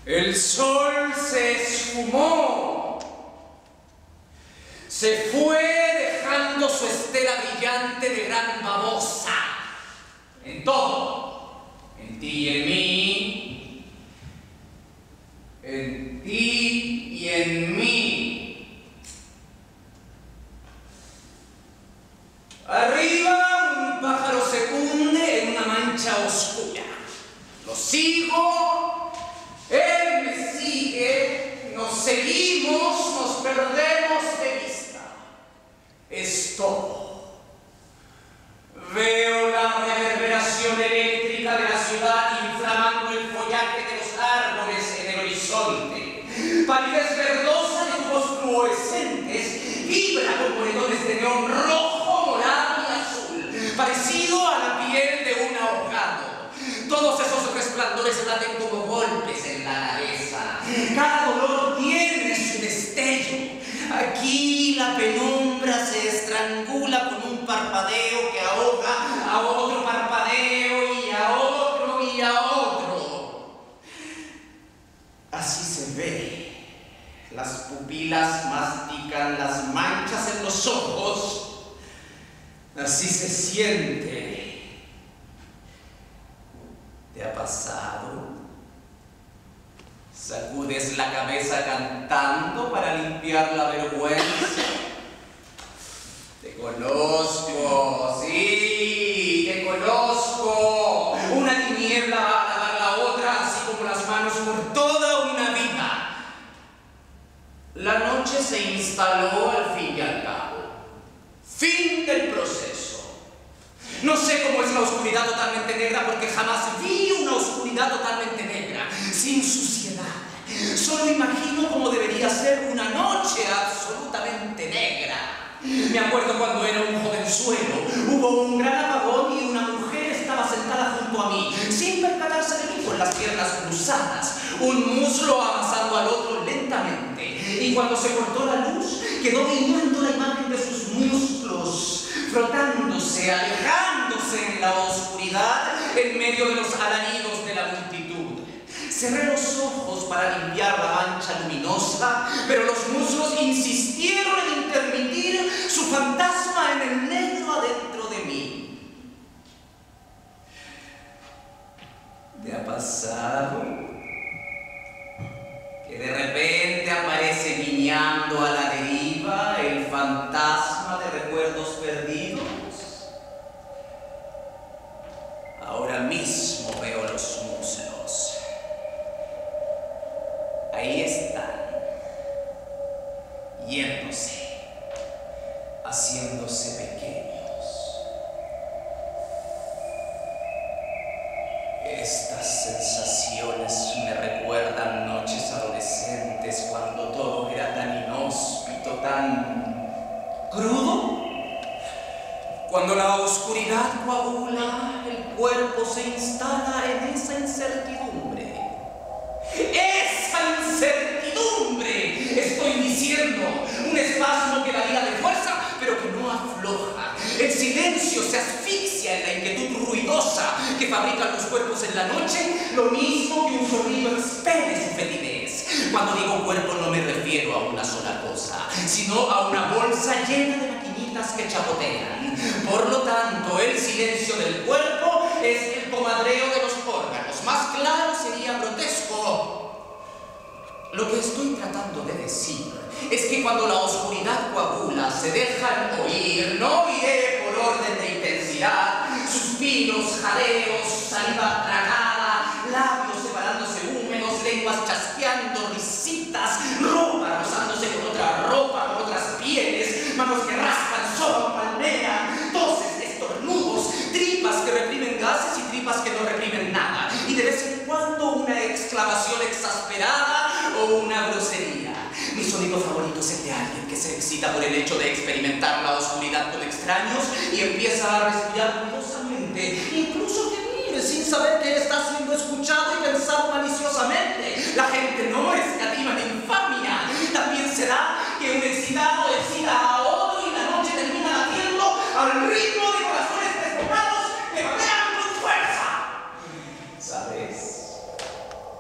El sol se esfumó, se fue dejando su estela brillante de gran babosa en todo, en ti y en mí, en ti y en mí. Arriba un pájaro se hunde en una mancha oscura. Lo sigo, él me sigue, nos seguimos, nos perdemos de vista. Es todo. Veo la reverberación eléctrica de la ciudad inflamando el follaje de los árboles en el horizonte. Palidez verdosa de tubos fluorescentes vibra con monetones de neón rojo, morado y azul, parecido a la piel de un ahogado. Todos esos resplandores laten como golpes en la cabeza. Cada dolor tiene su destello. Aquí la penumbra se estrangula con un parpadeo que ahoga a otro parpadeo y a otro y a otro. Así se ve. Las pupilas mastican las manchas en los ojos. Así se siente. ¿Te ha pasado? Sacudes la cabeza cantando para limpiar la vergüenza. Te conozco, sí, te conozco. Una tiniebla va a lavar la otra, así como las manos por toda una vida. La noche se instaló al fin y al cabo. Fin del proceso. No sé cómo es la oscuridad totalmente negra porque jamás vi una oscuridad totalmente negra, sin suciedad. Solo imagino cómo debería ser una noche absolutamente negra. Me acuerdo cuando era un jovenzuelo, hubo un gran apagón y una mujer estaba sentada junto a mí, sin percatarse de mí, con las piernas cruzadas, un muslo amasando al otro lentamente. Y cuando se cortó la luz, quedó brillando la imagen de sus muslos, frotándose, alejándose en la oscuridad, en medio de los alaridos de la multitud. Cerré los ojos para limpiar la mancha luminosa, pero los muslos insistieron en intermitir su fantasma en el negro adentro de mí. ¿Te ha pasado que de repente aparece guiñando a la deriva el fantasma de recuerdos perdidos? Ahora mismo veo los muslos. Ahí están, yéndose, haciéndose pequeños. Estas sensaciones me recuerdan noches adolescentes cuando todo era tan inhóspito, tan crudo. Cuando la oscuridad coagula, el cuerpo se instala en esa incertidumbre. ¡Esa incertidumbre! Estoy diciendo, un espasmo que varía de fuerza, pero que no afloja. El silencio se asfixia en la inquietud ruidosa que fabrican los cuerpos en la noche, lo mismo que un sonido expele su fetidez. Cuando digo cuerpo no me refiero a una sola cosa, sino a una bolsa llena de maquinitas que chapotean. Por lo tanto, el silencio del cuerpo es el comadreo de los órganos. Más claro sería grotesco. Lo que estoy tratando de decir es que cuando la oscuridad coagula se dejan oír, no oiré por orden de intensidad, suspiros, jadeos, saliva tragada, labios separándose húmedos, lenguas chasqueando, risitas, ropa rozándose con otra ropa, con otras pieles, manos que raspan, soban, palmean, toses, estornudos, tripas que reprimen gases y tripas que no reprimen nada, y de vez en cuando una exclamación exasperada o una grosería. Mi sonido favorito es el de alguien que se excita por el hecho de experimentar la oscuridad con extraños y empieza a respirar ruidosamente, incluso gemir sin saber que está siendo escuchado y pensado maliciosamente. La gente no escatima en infamia. También se da que un excitado excita a otro y la noche termina latiendo al ritmo de corazones desbocados que batean con fuerza. ¿Sabes?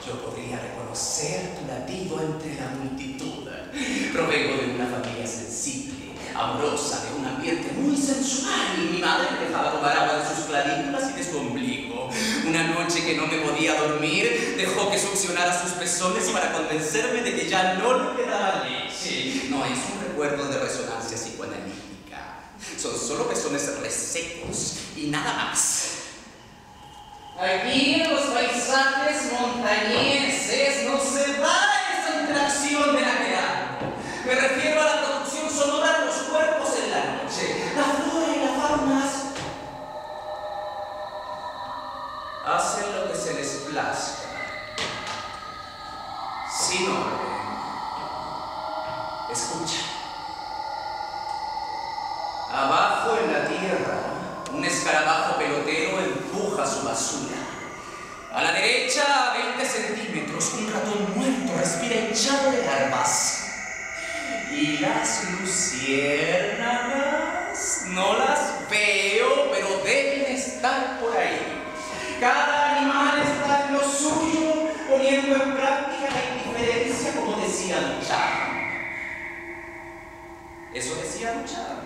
yo podría reconocer tu latido entre la multitud. Provengo de una familia sensible, amorosa, de un ambiente muy sensual. Mi madre me dejaba tomar agua de sus clavículas y de su ombligo. Una noche que no me podía dormir, dejó que succionara sus pezones para convencerme de que ya no le quedaba leche. No es un recuerdo de resonancia psicoanalítica. Son solo pezones resecos y nada más. Aquí en los paisajes montañeses no se da esa interacción de la que hablo. Me refiero a la producción sonora de los cuerpos en la noche. La flora y la fauna hacen lo que se les plazca, sin orden. Escucha. Abajo en la tierra, un escarabajo pelotero empuja su basura. A la derecha, a 20 centímetros, un ratón muerto respira hinchado de larvas. Y las luciérnagas, no las veo, pero deben estar por ahí. Cada animal está en lo suyo, poniendo en práctica la indiferencia, como decía Duchamp. Eso decía Duchamp.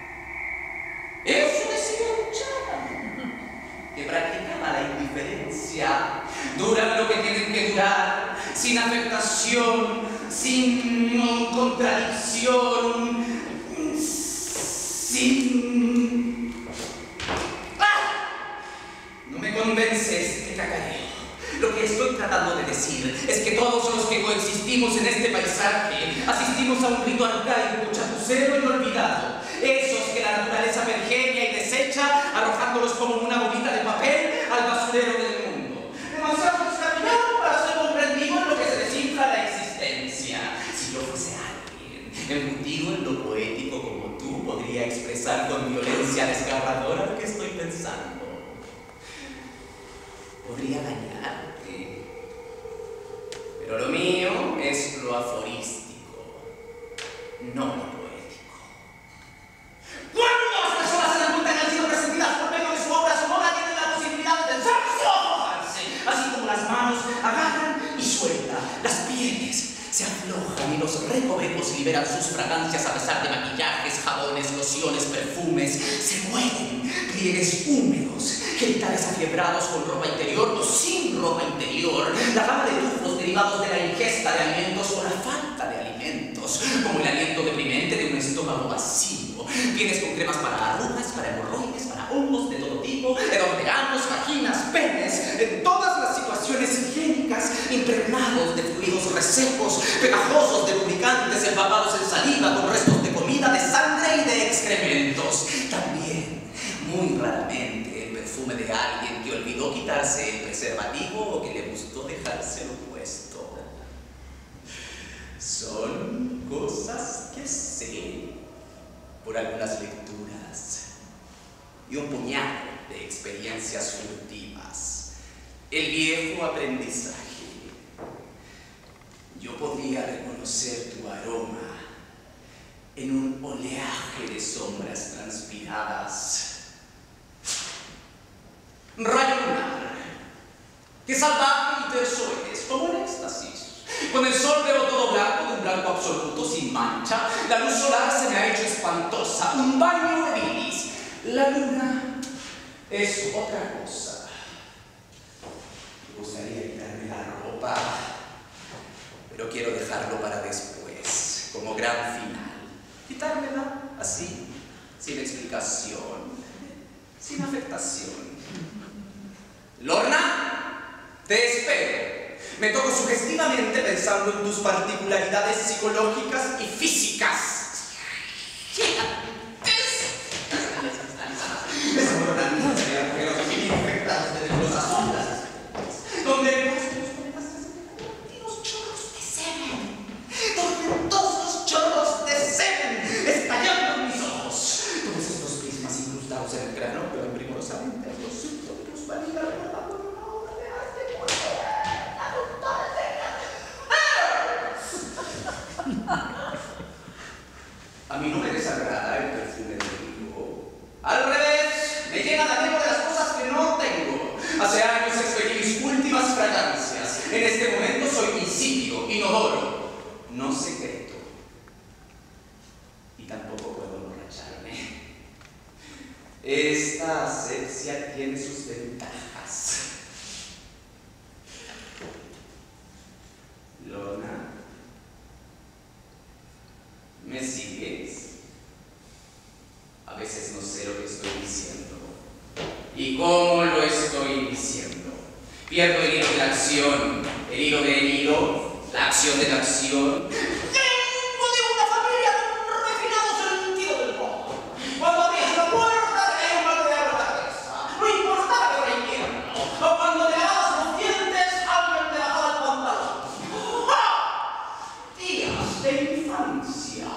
Eso decía Duchamp. Que practicaba la indiferencia. Duran lo que tienen que durar, sin afectación, sin contradicción, sin... ¡Ah! No me convence este cacareo. Lo que estoy tratando de decir es que todos los que coexistimos en este paisaje asistimos a un rito arcaico, chapucero y olvidado. Esos que la naturaleza pergenia y desecha, arrojándolos como una bolita de papel al basurero del mundo. Demasiado descabellado para ser comprendido en lo que se desinfla la existencia. Si yo fuese alguien embutido en lo poético como tú, podría expresar con violencia desgarradora lo que estoy pensando. Podría dañarte. Pero lo mío es lo aforístico, no lo poético. ¿Cuándo las personas se dan cuenta que han sido resentidas por medio de su obra sonora tienen la posibilidad de tensarse o aflojarse? Así como las manos agarran y sueltan, las pieles se aflojan y los recovecos liberan sus fragancias a pesar de maquillajes, jabones, lociones, perfumes. Se mueven pliegues húmedos, genitales afiebrados con ropa interior o sin ropa interior, la gama de tufos derivados de la ingesta de alimentos o la falta de alimentos, como el aliento deprimente de un estómago vacío, pieles con cremas para arrugas, para hemorroides, para hongos de todo tipo, edonteanos, vaginas, penes, en todas las situaciones higiénicas, impregnados de fluidos resecos, pegajosos de lubricantes, empapados en saliva, con restos de comida, de sangre y de excrementos. También, muy raramente, el perfume de alguien que olvidó quitarse el preservativo o que le gustó dejárselo puesto. Son cosas que sé por algunas lecturas y un puñado de experiencias furtivas. El viejo aprendizaje. Yo podría reconocer tu aroma en un oleaje de sombras transpiradas. Rayo lunar, que salvaje y terso eres, como en éxtasis. Con el sol veo todo blanco, de un blanco absoluto, sin mancha. La luz solar se me ha hecho espantosa, un baño de bilis. La luna es otra cosa. Me gustaría quitarme la ropa, pero quiero dejarlo para después, como gran final. Quitármela así, sin explicación, sin afectación. Lorna, te espero. Me toco sugestivamente pensando en tus particularidades psicológicas y físicas. Donde tormentosos chorros de semen estallando en mis ojos. Todos estos prismas incrustados en el cráneo, pero primorosamente los síntomas valida recordando una obra de arte por la doctora A mí no me desagrada el perfume del vivo. Al revés, me llena de anhelo de las cosas que no tengo. Hace años expedí mis últimas fragancias. no secreto. Y tampoco puedo emborracharme. Esta asepsia tiene sus ventajas. Lorna, ¿me sigues? A veces no sé lo que estoy diciendo. ¿Y cómo lo estoy diciendo? Pierdo el hilo de la acción, el hilo del hilo, la acción de la acción. Vengo de una familia con un refinado sentido del modo. Cuando abrías la puerta, te iba a quedar la cabeza. No importaba que fuera invierno. O cuando te lavabas los dientes, alguien te bajaba el pantalón. ¡Ja! Días de infancia.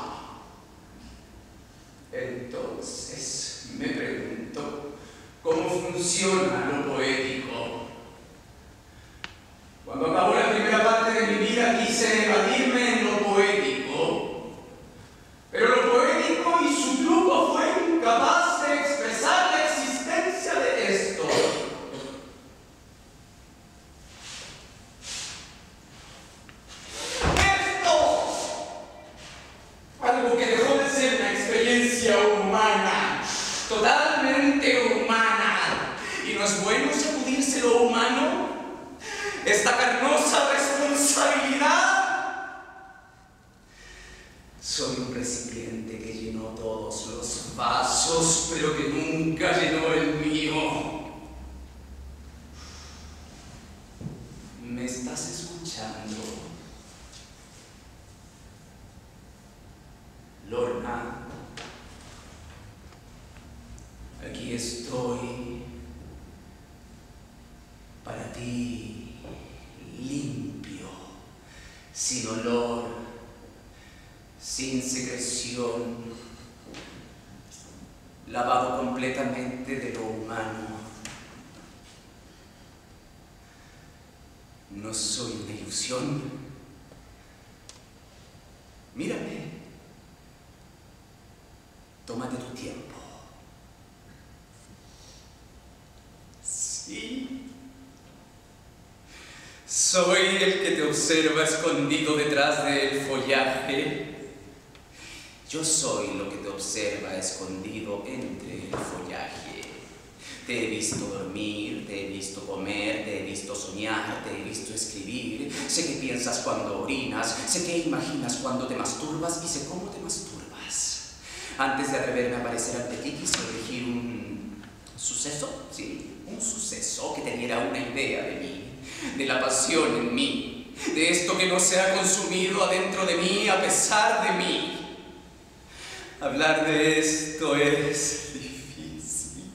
Entonces, me pregunto, ¿cómo funciona lo poético? Cuando acabó la primera parte de mi vida quise evadirme en lo poético, pero lo poético y su truco fue incapaz de expresar la existencia de esto. Algo que dejó de ser una experiencia humana, totalmente humana. ¿Y no es bueno sacudirse lo humano? Esta carnosa responsabilidad. Soy un recipiente que llenó todos los vasos, pero que nunca llenó el mío. ¿Me estás escuchando? Lorna, aquí estoy para ti, limpio, sin olor, sin secreción, lavado completamente de lo humano. No soy una ilusión. Mírame. Tómate tu tiempo. Sí. Soy el que te observa escondido detrás del follaje. Yo soy lo que te observa escondido entre el follaje. Te he visto dormir, te he visto comer, te he visto soñar, te he visto escribir. Sé qué piensas cuando orinas, sé qué imaginas cuando te masturbas y sé cómo te masturbas. Antes de atreverme a aparecer ante ti, quise elegir un suceso, sí, un suceso que te diera una idea de mí, de la pasión en mí, de esto que no se ha consumido adentro de mí a pesar de mí. Hablar de esto es difícil.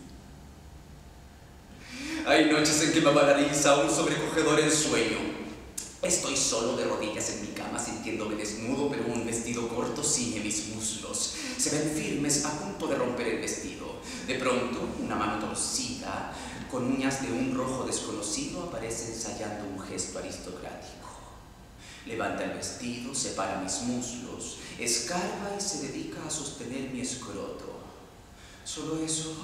Hay noches en que me paraliza un sobrecogedor ensueño. Estoy solo de rodillas en mi cama sintiéndome desnudo, pero un vestido corto ciñe mis muslos. Se ven firmes a punto de romper el vestido. De pronto, una mano torcida, con uñas de un rojo desconocido, aparece ensayando un gesto aristocrático. Levanta el vestido, separa mis muslos, escarba y se dedica a sostener mi escroto. Solo eso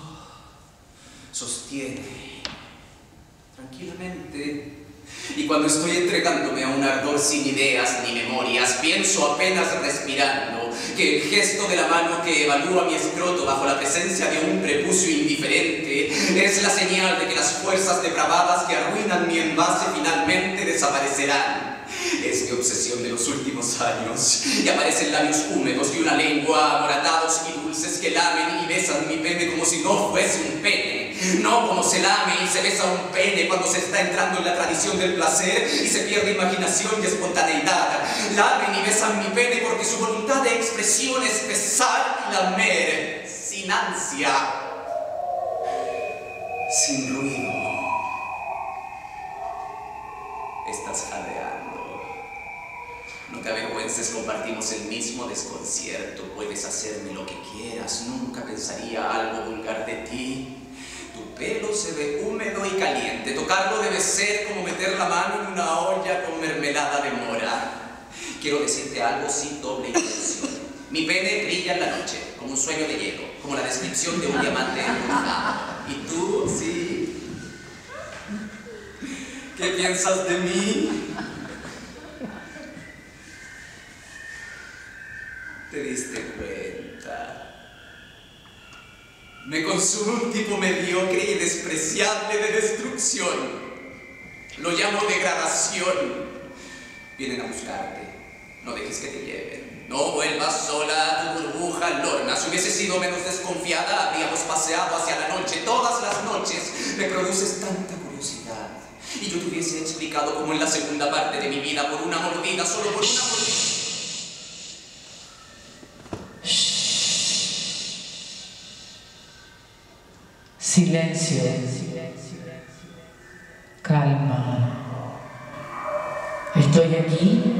sostiene tranquilamente. Y cuando estoy entregándome a un ardor sin ideas ni memorias, pienso apenas respirando que el gesto de la mano que evalúa mi escroto bajo la presencia de un prepucio indiferente es la señal de que las fuerzas depravadas que arruinan mi envase finalmente desaparecerán. Es mi obsesión de los últimos años. Y aparecen labios húmedos y una lengua amoratados y dulces que lamen y besan mi pene como si no fuese un pene. No como se lame y se besa un pene cuando se está entrando en la tradición del placer y se pierde imaginación y espontaneidad. Lamen y besan mi pene porque su voluntad de expresión es besar y lamer, sin ansia, sin ruido. Estás jadeando. No te avergüences, compartimos el mismo desconcierto. Puedes hacerme lo que quieras, nunca pensaría algo vulgar de ti. Tu pelo se ve húmedo y caliente. Tocarlo debe ser como meter la mano en una olla con mermelada de mora. Quiero decirte algo sin doble intención. Mi pene brilla en la noche, como un sueño de hielo, como la descripción de un diamante embrujado. ¿Y tú? Sí. ¿Qué piensas de mí? Tenemos un tipo mediocre y despreciable de destrucción. Lo llamo degradación. Vienen a buscarte. No dejes que te lleven. No vuelvas sola a tu burbuja, Lorna. Si hubiese sido menos desconfiada, habríamos paseado hacia la noche. Todas las noches me produces tanta curiosidad. Y yo te hubiese explicado cómo en la segunda parte de mi vida, por una mordida, solo por una mordida... Silencio. Calma. Estoy aquí.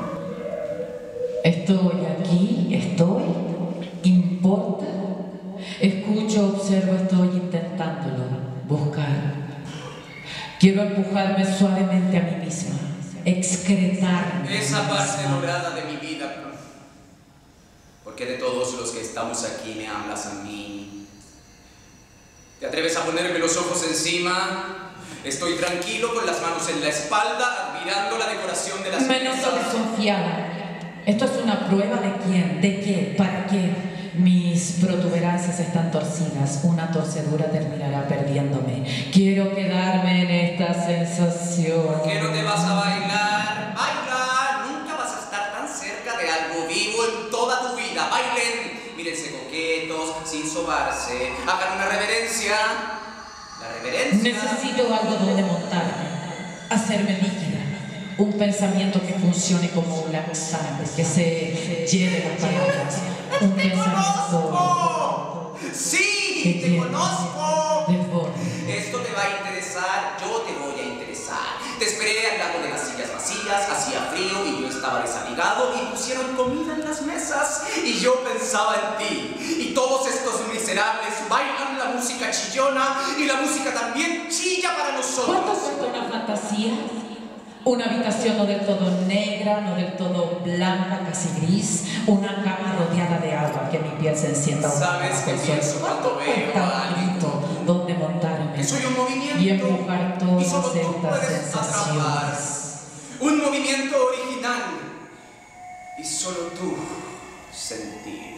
¿Importa? Escucho, observo, estoy intentándolo. Buscar. Quiero empujarme suavemente a mí misma. Excretarme. Esa parte dorada de mi vida. Porque de todos los que estamos aquí me hablas a mí. ¿Te atreves a ponerme los ojos encima? Estoy tranquilo con las manos en la espalda, admirando la decoración de las Menos mesas. desconfiada. ¿Esto es una prueba de quién? ¿De qué? ¿Para qué? Mis protuberancias están torcidas. Una torcedura terminará perdiéndome. Quiero quedarme en esta sensación. ¿Por qué no te vas a bailar? ¡Baila! Nunca vas a estar tan cerca de algo vivo en toda tu vida. ¡Bailen! Mírense coquetos, sin sobarse. Hagan una reverencia. La reverencia. Necesito algo donde montarme. Hacerme líquida. Un pensamiento que funcione como un laxante, que se lleve las palabras. Un pensamiento. ¡Sí! ¡Te conozco! Desborde. Esto te va a interesar, yo te voy a interesar. Te esperé al lado de las sillas vacías, hacía frío y yo estaba desabrigado y pusieron comida en las mesas y yo pensaba en ti. Y todos estos miserables bailan la música chillona y la música también chilla para nosotros. ¿Cuánto cuesta una fantasía? Una habitación no del todo negra, no del todo blanca, casi gris. Una cama rodeada de agua, que mi piel se encienda. ¿Sabes qué pienso cuando veo a alguien? Donde montarme Que soy un movimiento y empujar todas y solo tú estas puedes atrapar. sensaciones. Un movimiento original y solo tú sentir.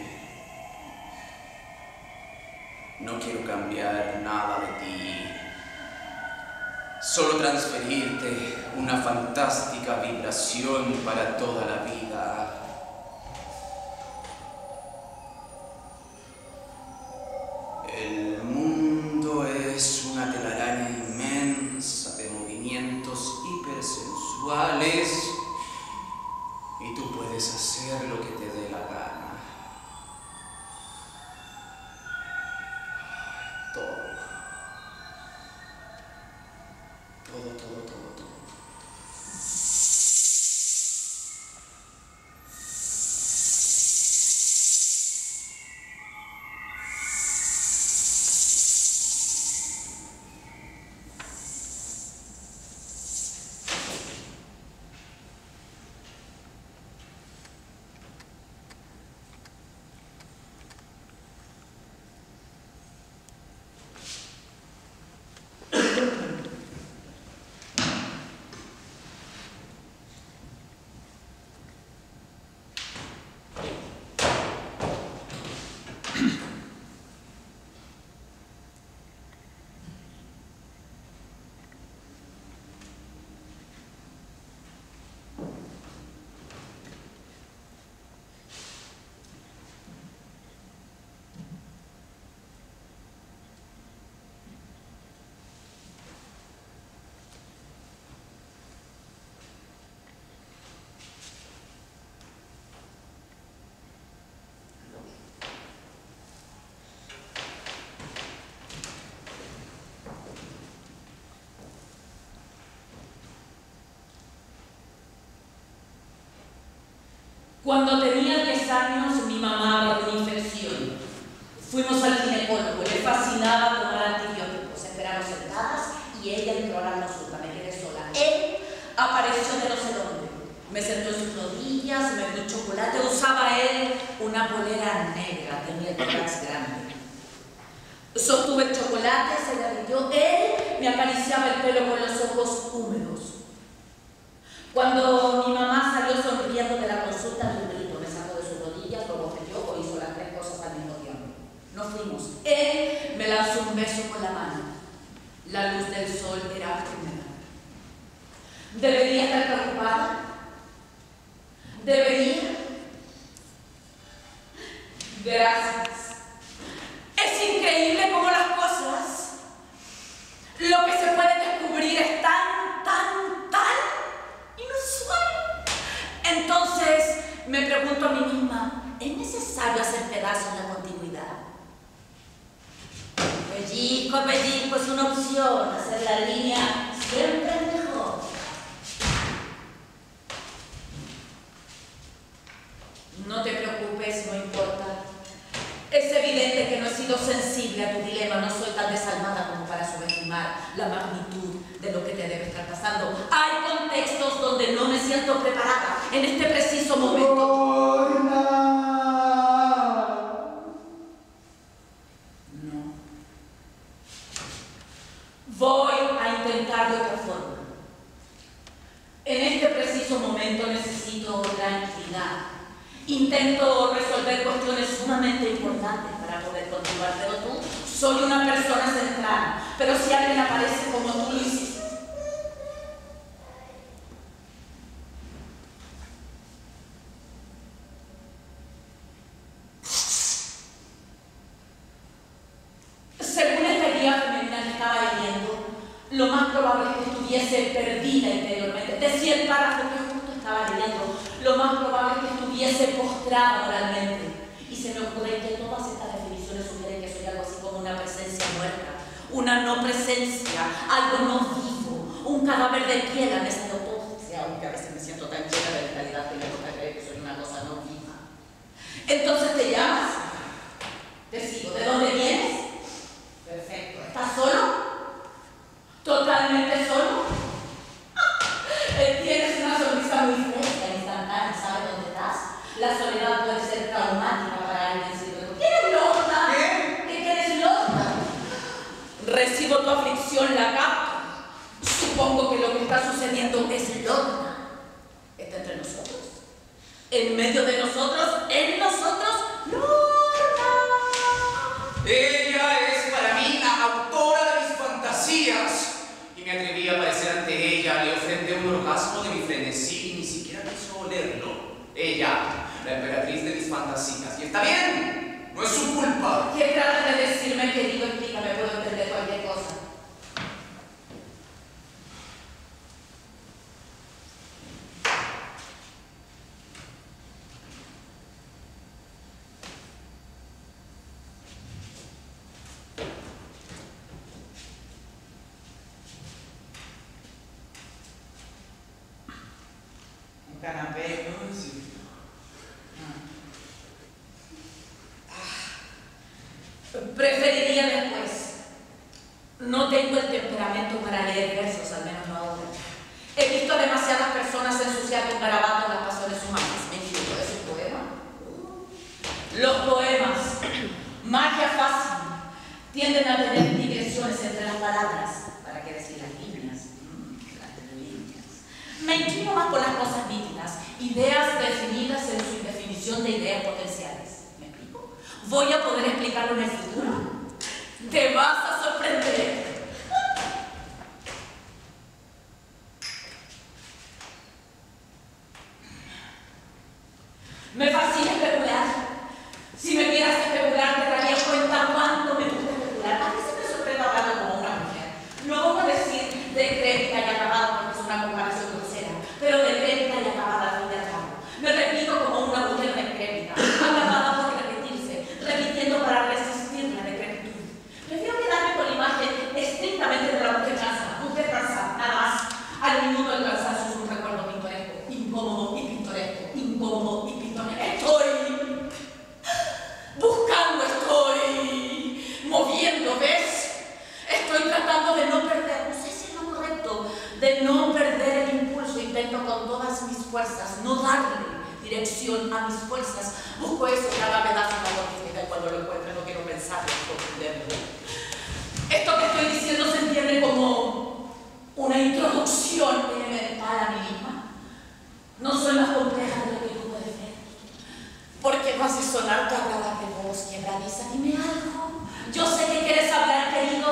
No quiero cambiar nada de ti. Solo transferirte una fantástica vibración para toda la vida. El mundo es una telaraña inmensa de movimientos hipersensuales y tú puedes hacer lo que te dé la gana. Todo. Cuando tenía 10 años, mi mamá agarró una infección. Fuimos al ginecólogo, le fascinaba tomar antibióticos. Esperamos sentadas y ella entró a la consulta, me quedé sola. Él apareció de no sé dónde. Me sentó en sus rodillas, me dio chocolate. Usaba él una polera negra, tenía el tórax grande. Sostuve el chocolate, se derritió. Él me acariciaba el pelo con los ojos húmedos. Cuando mi mamá salió sonriendo de la consulta, de un grito, me sacó de sus rodillas, lo bofeteó o hizo las tres cosas al mismo tiempo. Nos fuimos. Él me lanzó eso con la mano. La luz del sol era húmeda. ¿Debería estar preocupada? ¿Debería? Gracias. Es increíble cómo las cosas, lo que se puede descubrir es tan inusual. Entonces me pregunto a mí misma, ¿es necesario hacer pedazos la continuidad? Pellizco es una opción. Hacer la línea siempre es mejor. No te preocupes, no importa. Es evidente que no he sido sensible a tu dilema. No soy tan desalmada como para subestimar la magnitud de lo que te debe estar pasando. Hay contextos donde no me siento preparada en este preciso momento. No. Voy a intentar de otra forma. En este preciso momento necesito tranquilidad. Intento resolver cuestiones sumamente importantes para poder continuar, pero tú, soy una persona central. Pero si alguien aparece como tú lo hiciste, según esta guía femenina que estaba leyendo, lo más probable es que estuviese perdida interiormente. Decía el párrafo que justo estaba leyendo. Lo más probable es que estuviese postrada moralmente. Y se me ocurre que todas estas definiciones sugieren que soy algo así como una presencia muerta, una no presencia, algo no vivo, un cadáver de pie en la mesa de autopsia, aunque a veces me siento tan llena de vitalidad que me toca creer que soy una cosa no viva. Entonces, ¿te llamas? Te sigo. ¿De dónde vienes? Perfecto. ¿Estás solo? ¿Totalmente solo? Tienes una sonrisa muy fresca, instantánea, ¿sabes dónde estás? La soledad puede ser traumática para alguien. ¿Quieres Lorna? ¿Qué quieres Lorna? Recibo tu aflicción, la capto. Supongo que lo que está sucediendo es Lorna. ¿Está entre nosotros? ¿En medio de nosotros? ¿En nosotros? ¡Lorna! Ella es para mí la autora de mis fantasías. Me atreví a aparecer ante ella, le ofrendé un orgasmo de mi frenesí y ni siquiera quiso olerlo. Ella, la emperatriz de mis fantasías. Y está bien, no es su culpa. ¿Qué tratas de decirme, querido? Explícame, puedo entender cualquier cosa. Canapé, ¿no? Sí. Preferiría después. No tengo el temperamento para leer versos, al menos no ahora. He visto a demasiadas personas ensuciar con garabatos las pasiones humanas. ¿Me equivoco? ¿Es un poema? Los poemas, magia fácil, tienden a tener digresiones entre las palabras. ¿Para qué decir las líneas? Me inclino más por las cosas nítidas, ideas definidas en su indefinición de ideas potenciales. ¿Me explico? ¿Voy a poder explicarlo en el futuro? ¡Te vas a sorprender! Me fascina especular. Si me vieras especular, te darías cuenta cuánto me gusta especular. A veces me sorprende hablando como una mujer. No voy a decir decrépita y acabada porque es una comparación grosera, pero decrépita y acabada al fin y al cabo. Me repito como una mujer decrépita, acabada por repetirse, repitiendo para resistir la decrepitud. Prefiero quedarme con la imagen estrictamente de la mujer cansada, nada más. Al minuto del cansancio es un recuerdo pintoresco, incómodo y pintoresco, incómodo y pintoresco. Estoy buscando, estoy moviendo, ¿ves? Estoy tratando de no perder, no sé si es lo correcto, de no perder el impulso. Intento con todas mis fuerzas no darle dirección a mis fuerzas. Busco eso que haga pedazos la logística y cuando lo encuentre no quiero pensar en comprenderlo. Esto que estoy diciendo se entiende como una introducción elemental a mí misma. No soy más compleja de lo que tú puedes ver. ¿Por qué no haces sonar tu agradable voz quebradiza? Dime algo. Yo sé que quieres hablar, querido.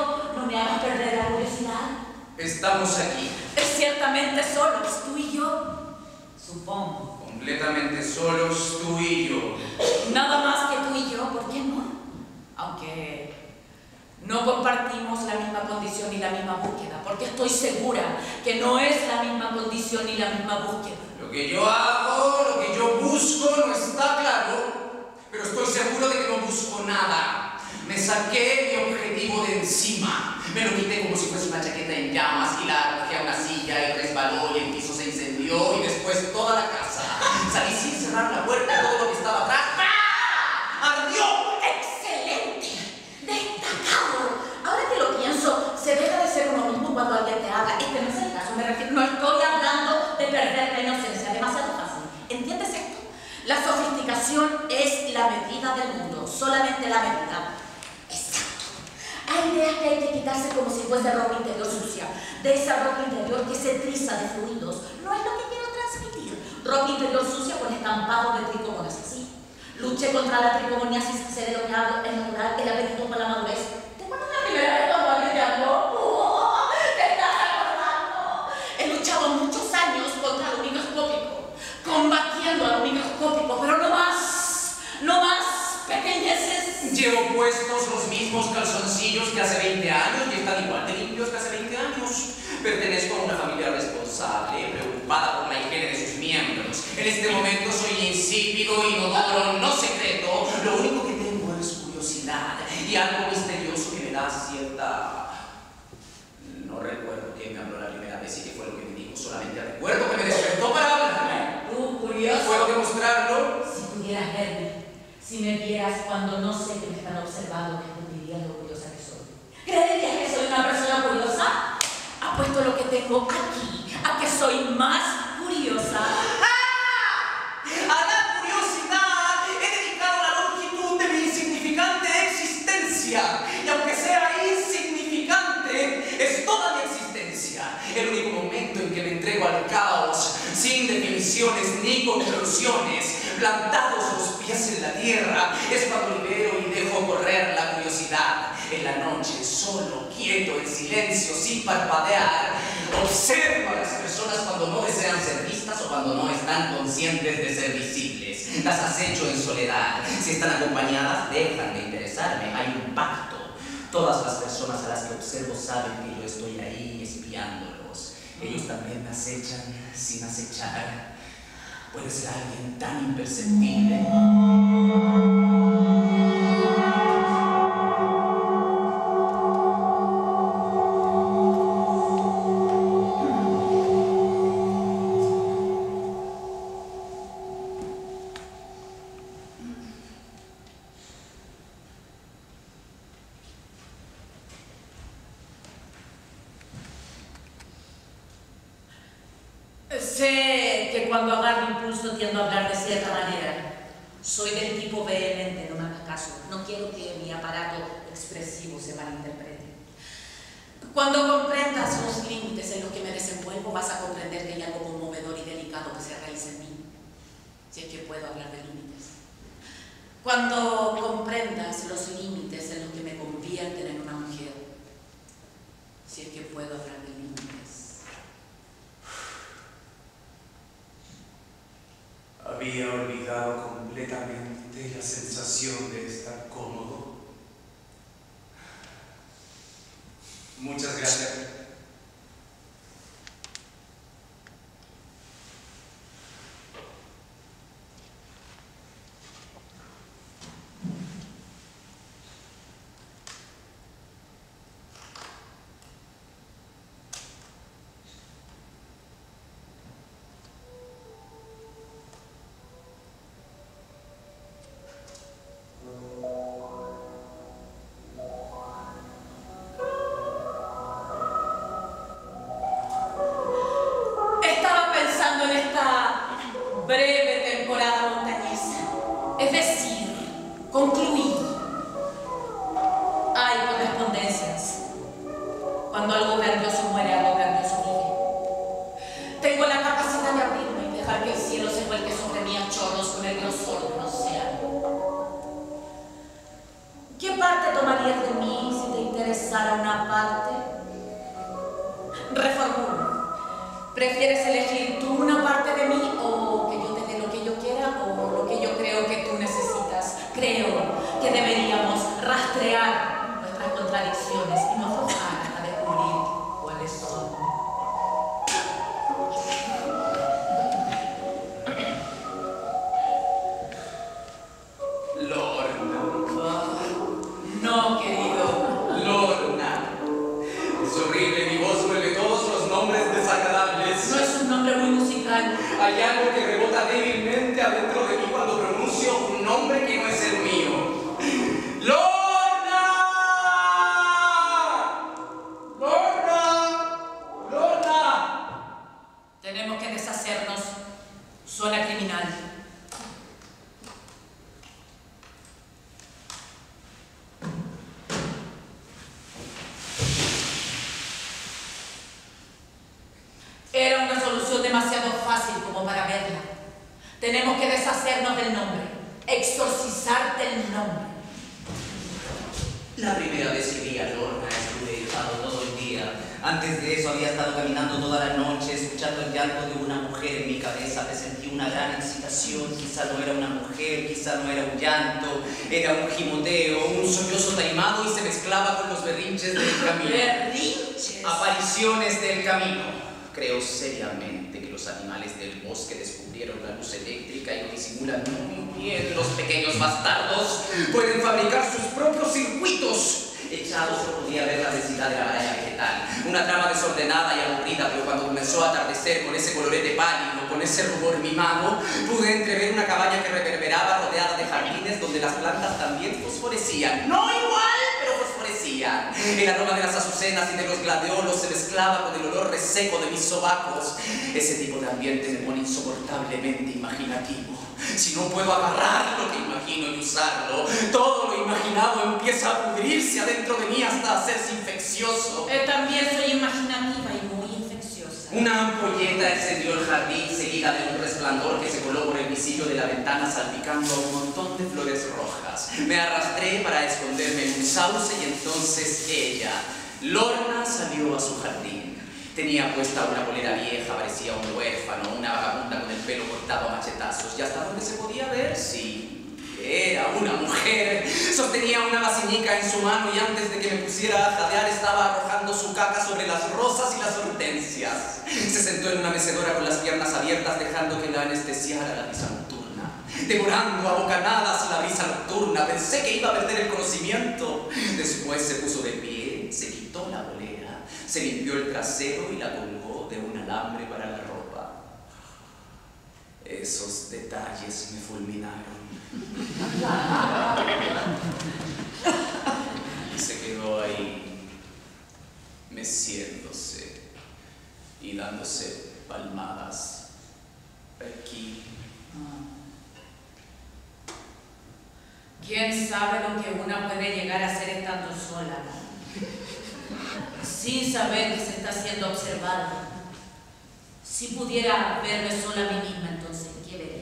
Estamos aquí. Ciertamente solos, tú y yo, supongo. Completamente solos, tú y yo. Nada más que tú y yo, ¿por qué no? Aunque no compartimos la misma condición y la misma búsqueda, porque estoy segura que no es la misma condición y la misma búsqueda. Lo que yo hago, lo que yo busco no está claro, pero estoy seguro de que no busco nada. Me saqué mi objetivo de encima. Me lo quité como si fuese una chaqueta en llamas y la arrojé a una silla y resbaló y el piso se incendió y después toda la casa. Salí sin cerrar la puerta y todo lo que estaba atrás ¡ardió! ¡Excelente! ¡Destacado! Ahora que lo pienso, se deja de ser uno mismo cuando alguien te habla. Este no es el caso, me refiero. No estoy hablando de perder la inocencia, demasiado fácil. ¿Entiendes esto? La sofisticación es la medida del mundo, solamente la medida. Hay ideas que hay que quitarse como si fuese ropa interior sucia. De esa ropa interior que se triza de fluidos. No es lo que quiero transmitir. Ropa interior sucia con estampado de tricomoniasis. Sí. Luché contra la tricomoniasis, sé de lo que hablo, es natural, el apetito por la madurez. ¿Te acuerdas la primera vez cuando alguien te habló? ¿Te estás acordando? He luchado muchos años contra lo microscópico, combatiendo a lo microscópico, pero no más pequeñeces. Llevo puestos los mismos calzoncillos que hace 20 años y están igual de limpios que hace 20 años. Pertenezco a una familia responsable, preocupada por la higiene de sus miembros. En este momento soy insípido, inodoro, no secreto. Lo único que tengo es curiosidad y algo misterioso que me da cierta... No recuerdo quién me habló la primera vez y qué fue lo que me dijo. Solamente recuerdo que me despertó para hablarme. Curioso. ¿Puedo demostrarlo? Si pudieras verme, si me vieras cuando no sé que me están observando, descubrirías lo curiosa que soy. ¿Creerías que soy una persona curiosa? Apuesto lo que tengo aquí a que soy más curiosa. A la curiosidad he dedicado la longitud de mi insignificante existencia. Y aunque sea insignificante, es toda mi existencia. El único momento en que me entrego al caos, sin definiciones ni conclusiones, plantados los pies en la tierra, es cuando libero y dejo correr la curiosidad. En la noche, solo, quieto, en silencio, sin parpadear, observo a las personas cuando no desean ser vistas o cuando no están conscientes de ser visibles. Las acecho en soledad. Si están acompañadas, dejan de interesarme. Hay un pacto. Todas las personas a las que observo saben que yo estoy ahí espiándolos. Ellos también me acechan sin acechar. Puede ser alguien tan imperceptible. Sé que cuando agarro impulso tiendo a hablar de cierta manera. Soy del tipo vehemente, no me hagas caso. No quiero que mi aparato expresivo se malinterprete. Cuando comprendas los límites en los que me desenvuelvo, vas a comprender que hay algo conmovedor y delicado que se realiza en mí. Si es que puedo hablar de límites. Cuando comprendas los límites en los que me convierten en una mujer. Si es que puedo hablar de límites. Había olvidado completamente la sensación de estar cómodo. Muchas gracias. Breve temporada montañesa, es decir, concluido. Hay correspondencias. Cuando algo grandioso muere, algo grandioso vive. Tengo la capacidad de abrirme y dejar que el cielo se vuelque sobre mí a chorros con el grosor de un océano. ¿Qué parte tomarías de mí si te interesara una parte? Reformulo. ¿Prefieres elegir tú una parte de mí o que yo te dé lo que yo quiera o lo que yo creo que tú necesitas? Creo que deberíamos rastrear nuestras contradicciones y no aflojar hasta descubrir cuáles son. No, querido. Lorna. Es horrible, mi voz vuelve todos los nombres desagradables. No es un nombre muy musical. Hay algo que rebota débilmente adentro de mí cuando pronuncio un nombre que no es el mío. ¡Lorna! ¡Lorna! ¡Lorna! Tenemos que deshacernos. Suena criminal. Era una solución demasiado fácil como para verla. Tenemos que deshacernos del nombre, exorcizarte el nombre. La primera vez que vi a Lorna estuve helado todo el día. Antes de eso había estado caminando toda la noche, escuchando el llanto de una mujer en mi cabeza. Presentí una gran excitación. Quizá no era una mujer, quizá no era un llanto, era un gimoteo, un sollozo taimado y se mezclaba con los berrinches del camino. ¡Berrinches! Apariciones del camino. Creo seriamente que los animales del bosque descubrieron la luz eléctrica y lo disimulan muy bien. Los pequeños bastardos pueden fabricar sus propios circuitos. Echado solo podía ver la densidad de la maraña vegetal. Una trama desordenada y aburrida, pero cuando comenzó a atardecer con ese colorete pálido, con ese rubor mimado, pude entrever una cabaña que reverberaba rodeada de jardines donde las plantas también fosforecían. No igual, pero fosforecían. El aroma de las azucenas y de los gladiolos se mezclaba con el olor reseco de mis sobacos. Ese tipo de ambiente me pone insoportablemente imaginativo. Si no puedo agarrar lo que imagino y usarlo, todo lo imaginado empieza a pudrirse adentro de mí hasta hacerse infeccioso. También soy imaginativa y muy infecciosa. Una ampolleta encendió el jardín, seguida de un resplandor que se coló por el visillo de la ventana salpicando a un montón de flores rojas. Me arrastré para esconderme en un sauce y entonces ella, Lorna, salió a su jardín. Tenía puesta una polera vieja, parecía un huérfano, una vagabunda con el pelo cortado a machetazos, y hasta donde se podía ver, sí, era una mujer. Sostenía una vacinica en su mano y antes de que me pusiera a jadear estaba arrojando su caca sobre las rosas y las hortensias. Se sentó en una mecedora con las piernas abiertas, dejando que la anestesiara la brisa nocturna. Devorando a bocanadas la brisa nocturna, pensé que iba a perder el conocimiento. Después se puso de pie, se quitó la polera, se limpió el trasero y la colgó de un alambre para la ropa. Esos detalles me fulminaron. Y se quedó ahí, meciéndose y dándose palmadas aquí. ¿Quién sabe lo que una puede llegar a hacer estando sola? Sin saber que se está siendo observada. Si pudiera verme sola a mí misma, entonces, ¿qué vería?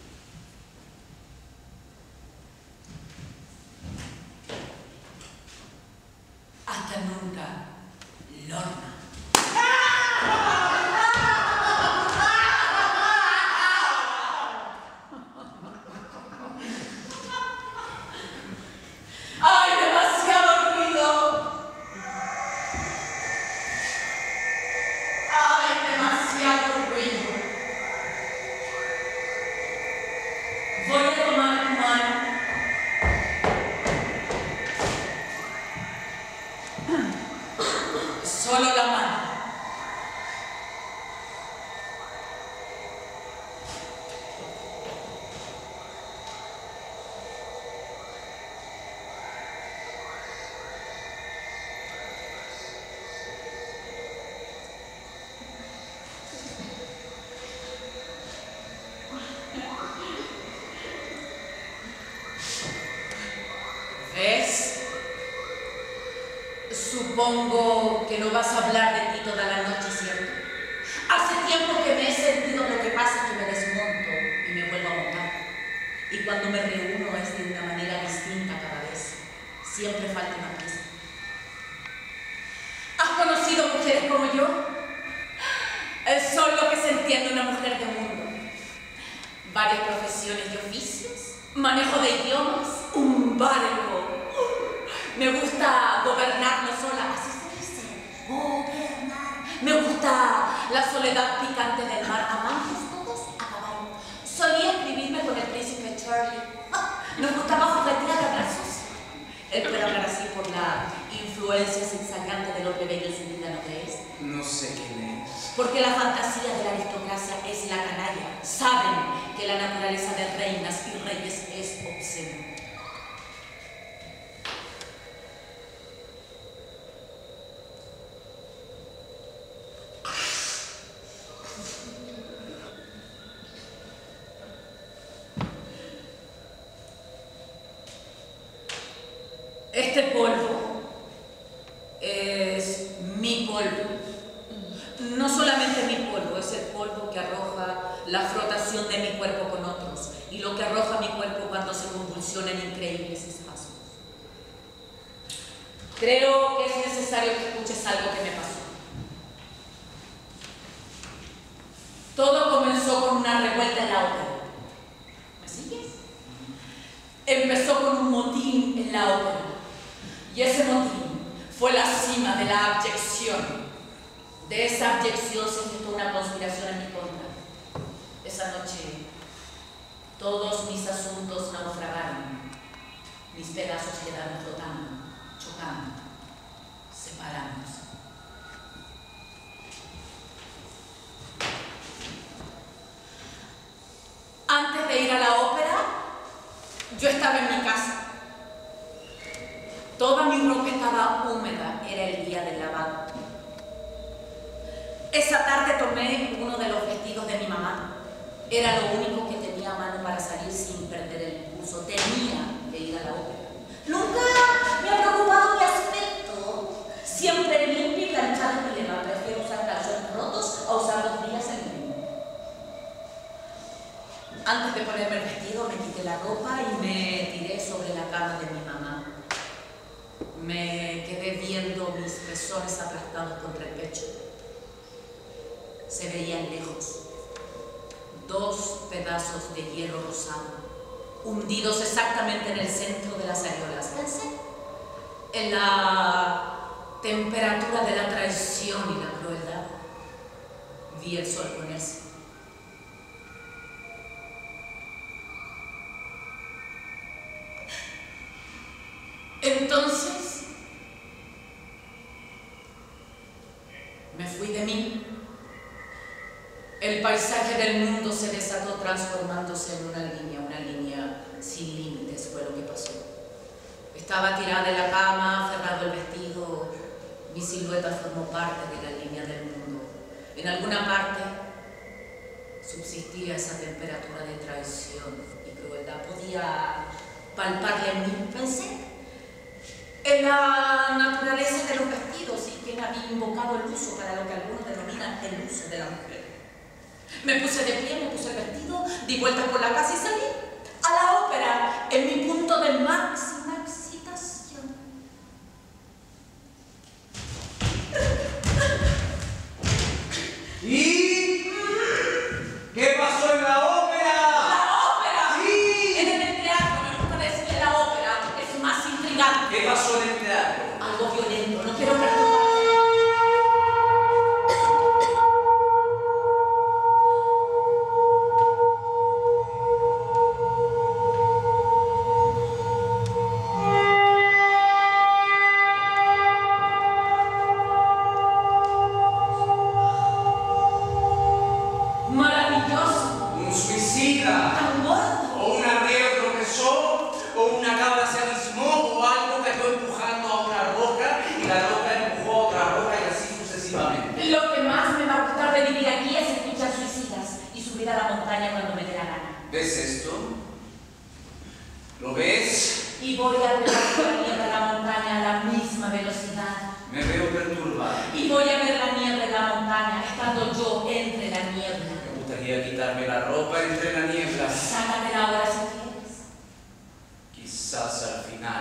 Hasta nunca, Lorna. ¡Ay, demasiado ruido! ¡Ay, demasiado ruido! Voy a tomar tu mano. Solo la mano. ¿Ves? Supongo que no vas a hablar de ti toda la noche, ¿cierto? Hace tiempo que me he sentido, lo que pasa es que me desmonto y me vuelvo a montar. Y cuando me reúno es de una manera distinta cada vez. Siempre falta una pieza. ¿Has conocido mujeres como yo? varias profesiones y oficios, manejo de idiomas, un barco. Me gusta gobernarlo sola, así se dice, gobernar. Me gusta la soledad picante del mar, amantes todos acabaron. Solía escribirme con el príncipe Charlie. Nos gustaba juguetear abrazos. Él puede hablar así por la influencia zigzagueante del hombre bello subidano que es. No sé quién es. Porque la fantasía de la aristocracia es la canalla. Saben que la naturaleza de reinas y reyes es obscena. Este polvo es mi polvo. No solamente mi polvo, es el polvo que arroja la frotación de mi cuerpo con otros y lo que arroja mi cuerpo cuando se convulsiona en increíbles espasmos. Creo que es necesario que escuches algo que me pasó. Todo comenzó con una revuelta en la ópera. ¿Me sigues? Empezó con un motín en la ópera. Y ese motín fue la cima de la abyección. De esa abyección se gestó una conspiración en mi contra. Esa noche, todos mis asuntos naufragaron. Mis pedazos quedaron flotando, chocando, separándose. Antes de ir a la ópera, yo estaba en mi casa. Toda mi ropa estaba húmeda, era el día del lavado. Esa tarde tomé uno de los vestidos de mi mamá. Era lo único que tenía a mano para salir sin perder el impulso. Tenía que ir a la ópera. Nunca me ha preocupado mi aspecto. Siempre limpio y planchado mi lema. Prefiero usar calzones rotos a usar 2 días en el mismo. Antes de ponerme el vestido, me quité la ropa y me tiré sobre la cama de mi mamá. Me quedé viendo mis pezones aplastados contra el pecho. Se veían lejos 2 pedazos de hierro rosado, hundidos exactamente en el centro de las areolas. Pensé en la temperatura de la traición y la crueldad. Vi el sol ponerse. Entonces, me fui de mí. El paisaje del mundo se desató transformándose en una línea sin límites fue lo que pasó. Estaba tirada en la cama, cerrado el vestido, mi silueta formó parte de la línea del mundo. En alguna parte subsistía esa temperatura de traición y crueldad. Podía palparle en mí, pensé, en la naturaleza de los vestidos y quien había invocado el uso para lo que algunos denominan el uso de la mujer. Me puse de pie, me puse el vestido, di vueltas por la casa y salí a la ópera en mi punto de máxima excitación. ¿Y qué pasó en la ópera? ¡La ópera! ¡Sí! En el teatro, me gusta decirle la ópera, es más intrigante. ¿Qué pasó en el teatro? Algo violento, no quiero perturbar. Maravilloso, ¿Un suicida? tan gordo. ¿O un arriero tropezó? ¿O una cabra se abismó? ¿O algo cayó empujando a una roca y la roca empujó a otra roca y así sucesivamente? Lo que más me va a gustar de vivir aquí es escuchar suicidas y subir a la montaña cuando me dé la gana. ¿Ves esto? ¿Lo ves? Y voy a recorrer la niebla de la montaña a la misma velocidad. Me veo perturbado. Y voy a ver la niebla de la montaña estando yo entre la niebla. Me gustaría quitarme la ropa entre la niebla. Sácatela ahora si quieres. Quizás al final.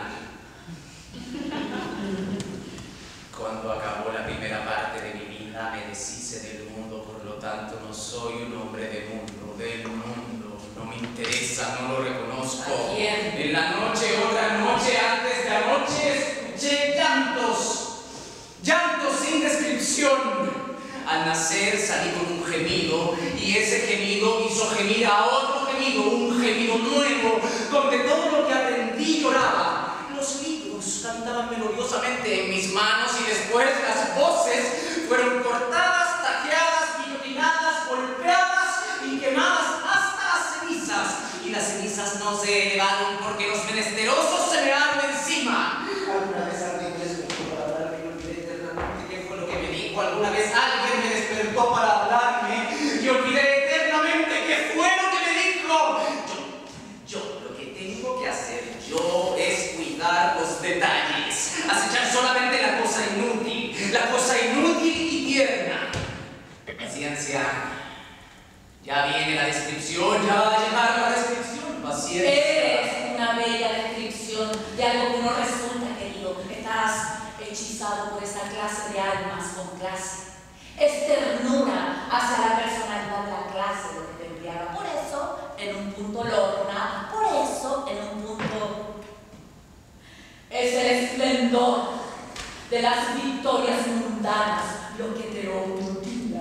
Cuando acabó la primera parte de mi vida, me deshice del mundo, por lo tanto no soy un hombre de mundo, del mundo. No me me interesa, no lo reconozco. ¿A quién? En la noche, otra noche, antes de anoche, escuché llantos sin descripción. Al nacer salí con un gemido y ese gemido hizo gemir a otro gemido, un gemido nuevo, donde todo lo que aprendí lloraba. Los libros cantaban melodiosamente en mis manos y después las voces fueron cortadas, tajeadas, guillotinadas, golpeadas y quemadas hasta las cenizas. Y las cenizas no se elevaron porque los menesterosos se me daban encima. ¿Alguna vez alguien me despertó para hablarme y olvidé eternamente qué fue lo que me dijo? ¿Alguna vez alguien me despertó para hablarme y olvidé eternamente qué fue lo que me dijo? Yo lo que tengo que hacer yo es cuidar los detalles, acechar solamente la cosa inútil y tierna. Paciencia. Ya viene la descripción, ya va a llegar la descripción. Paciencia. Eres una bella descripción de algo que no resulta, querido. Estás hechizado por esa clase de almas con clase. Es ternura hacia la personalidad de la clase lo que te embriaga. Por eso, en un punto lorna, por eso, en un punto es el esplendor de las victorias mundanas lo que te lo mutila.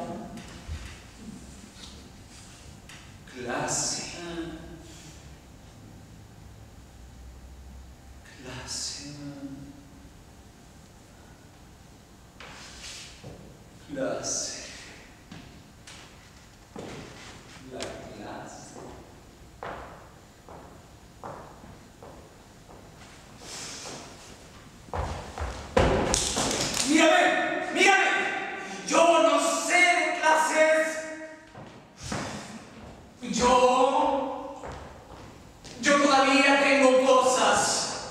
Clase. La clase. Mírame. Yo no sé de clases. Yo todavía tengo cosas.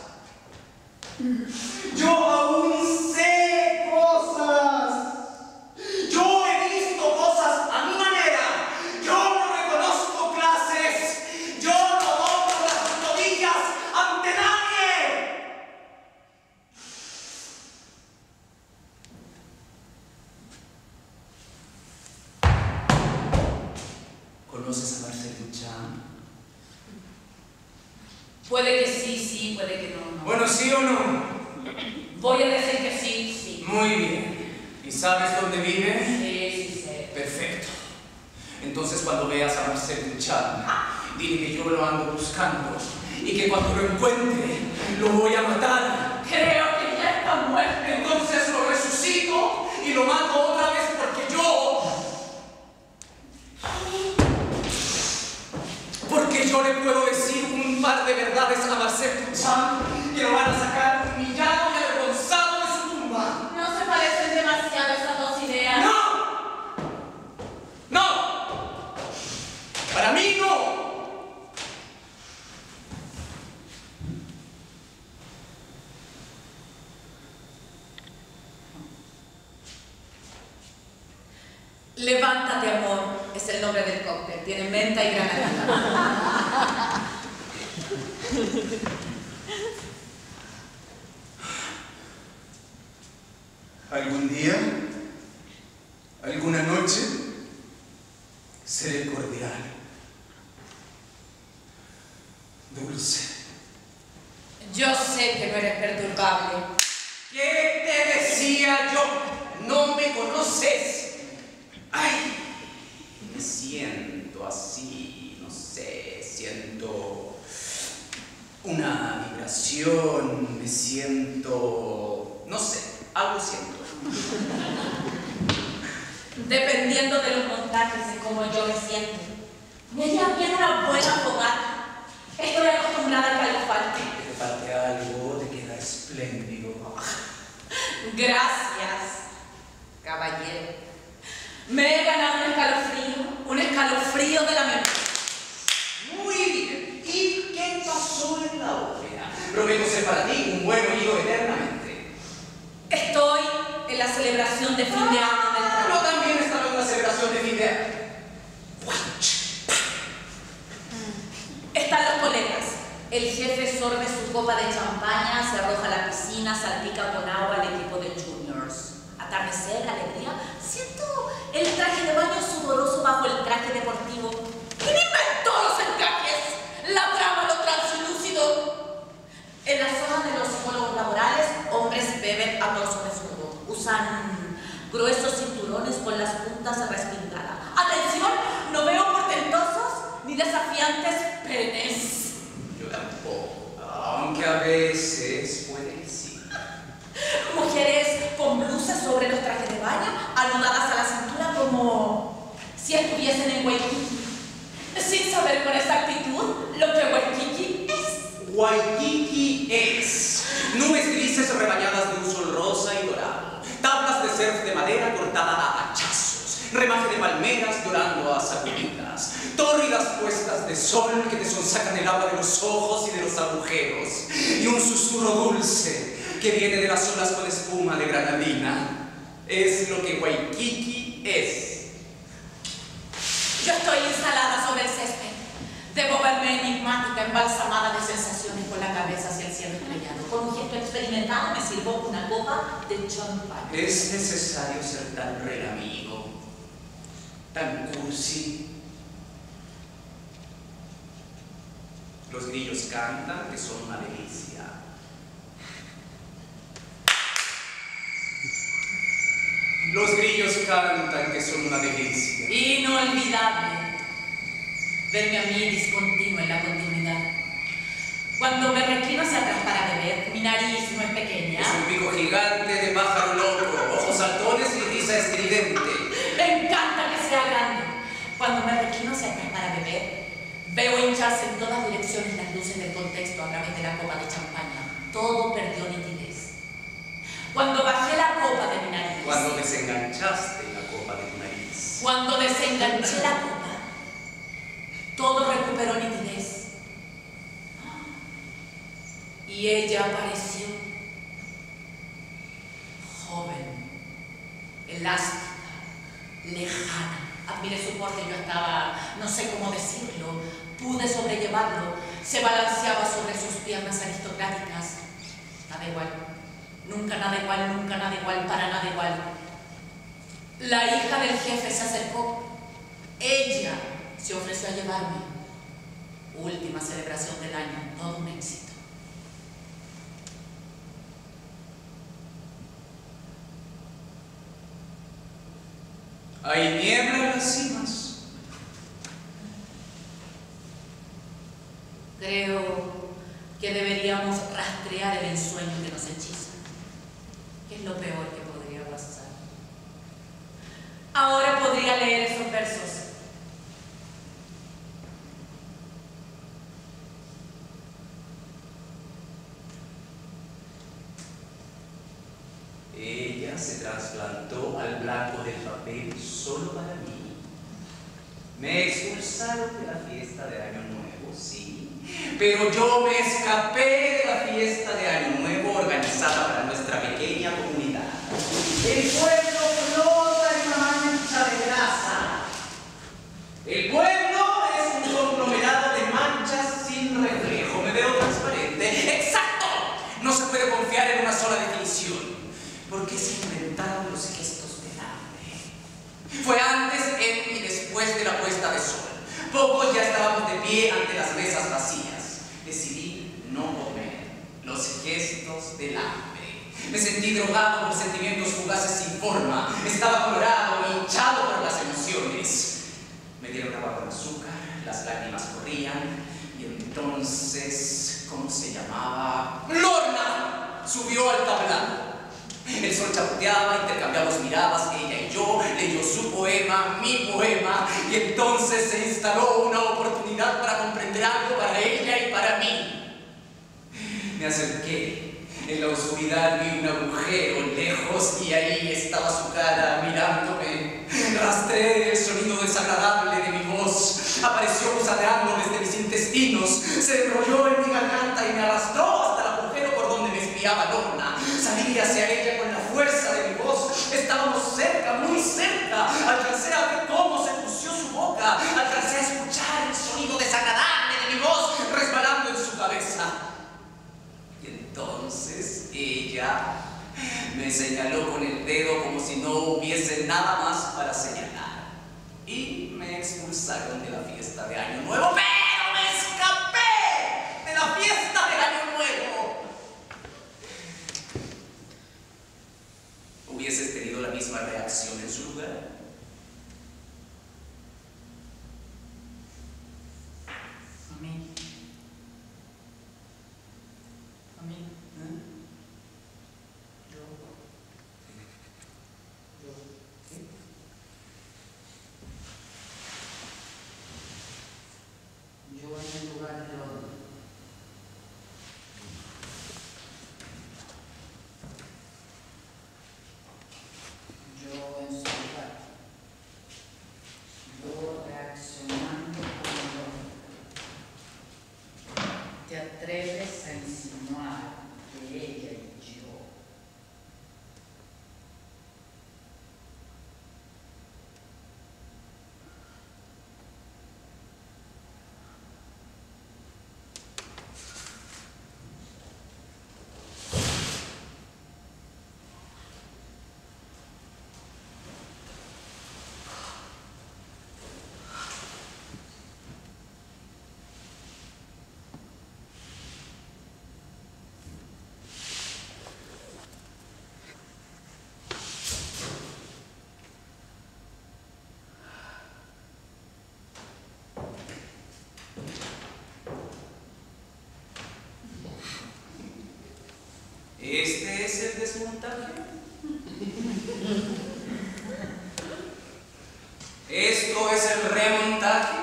Yo aún sé cosas. Yo he visto cosas a mi manera. Yo no reconozco clases. Yo no doblo las rodillas ante nadie. ¿Conoces a Marcel Duchamp? Puede que sí, puede que no. Bueno, ¿sí o no? Voy a decir que sí. Muy bien. ¿Y sabes dónde vive? Sí, sé. Perfecto. Entonces cuando veas a Marcel Duchamp, dile que yo lo ando buscando y que cuando lo encuentre, lo voy a matar. Creo que ya está muerto. Entonces lo resucito y lo mato otra vez porque yo le puedo decir un par de verdades a Marcel Duchamp que lo van a sacar humillado y avergonzado de su tumba. ¿No se parecen demasiado esas dos ideas? ¡No! Para mí no. Levántate, amor, es el nombre del cóctel. Tiene menta y granadina. Algún día, alguna noche, seré cordial, dulce. Yo sé que no eres perturbable. ¿Qué te decía yo? No me conoces. Ay, me siento así, no sé, siento una vibración, me siento, no sé, algo siento. Dependiendo de los montajes de cómo yo me siento. Me haría bien una buena fogata. Estoy acostumbrada a que algo falte. Que te falte algo, te queda espléndido. Gracias, caballero. Me he ganado un escalofrío de la memoria. Muy bien. ¿Y qué pasó en la ópera? Prometo ser para ti un buen oído eternamente. Estoy en la celebración de fin de año del trabajo. Yo también estaba en una celebración de fin de año. Están los colegas. El jefe sorbe su copa de champaña, se arroja a la piscina, salpica con agua al equipo de juniors. Atardecer, alegría. Siento el traje de baño sudoroso bajo el traje deportivo. ¿Quién inventó los encajes? las puestas de sol que te sonsacan el agua de los ojos y de los agujeros, y un susurro dulce que viene de las olas con espuma de granadina. Es lo que Waikiki es. Yo estoy instalada sobre el césped. Debo verme enigmática, embalsamada de sensaciones, con la cabeza hacia el cielo estrellado. Con un gesto experimentado me sirvo una copa de champán. Es necesario ser tan cruel, amigo, tan cursi. Los grillos cantan que son una delicia. Los grillos cantan que son una delicia. Inolvidable verme a mí discontinuo en la continuidad. Cuando me reclino hacia atrás para beber, mi nariz no es pequeña. Es un pico gigante de pájaro loco, ojos saltones y risa estridente. Me encanta que sea grande. Cuando me reclino hacia atrás para beber, veo hincharse en todas direcciones las luces del contexto a través de la copa de champaña. Todo perdió nitidez. Cuando bajé la copa de mi nariz. Cuando desenganchaste la copa de tu nariz. Cuando desenganché la copa, todo recuperó nitidez. Y ella apareció. Joven, elástica, lejana. Admiré su porte, yo estaba, no sé cómo decirlo, pude sobrellevarlo. Se balanceaba sobre sus piernas aristocráticas. Nada igual. Nunca nada igual, nunca nada igual, para nada igual. La hija del jefe se acercó. Ella se ofreció a llevarme. Última celebración del año, todo un éxito. Hay niebla en las cimas. Creo que deberíamos rastrear el ensueño que nos hechiza. ¿Qué es lo peor que podría pasar? Ahora podría leer esos versos. Ella se trasplantó al blanco del papel solo para mí. Me expulsaron de la fiesta de Año Nuevo, sí, pero yo me escapé de la fiesta de Año Nuevo organizada para nuestra pequeña comunidad. El pueblo flota en una mancha de grasa. El pueblo es un conglomerado de manchas sin reflejo. Me veo transparente. ¡Exacto! No se puede confiar en una sola definición. Porque se inventaron los gestos del hambre. Fue antes, en y después de la puesta de sol. Pocos ya estábamos de pie ante las mesas vacías. Decidí no comer. Los gestos del hambre. Me sentí drogado por sentimientos fugaces sin forma. Estaba colorado y hinchado por las emociones. Me dieron agua con azúcar, las lágrimas corrían. Y entonces, ¿cómo se llamaba? ¡Lorna! Subió al tablado. El sol chapoteaba, intercambiamos miradas, ella y yo, leyó su poema, mi poema, y entonces se instaló una oportunidad para comprender algo para ella y para mí. Me acerqué, en la oscuridad vi un agujero lejos y ahí estaba su cara mirándome. Rastreé el sonido desagradable de mi voz, apareció gusaneando desde mis intestinos, se enrolló en mi garganta y me arrastró hasta el agujero por donde me espiaba Lorna. Salí hacia ella con la fuerza de mi voz. Estábamos cerca, muy cerca. Alcancé a ver cómo se pusió su boca. Alcancé a escuchar el sonido desagradable de mi voz resbalando en su cabeza. Y entonces ella me señaló con el dedo como si no hubiese nada más para señalar. Y me expulsaron de la fiesta de Año Nuevo. ¡Pero me escapé de la fiesta del Año Nuevo! ¿Hubieses tenido la misma reacción en su lugar? A mí. atreves a insinuar que ella y yo... ¿Este es el desmontaje? ¿Esto es el remontaje?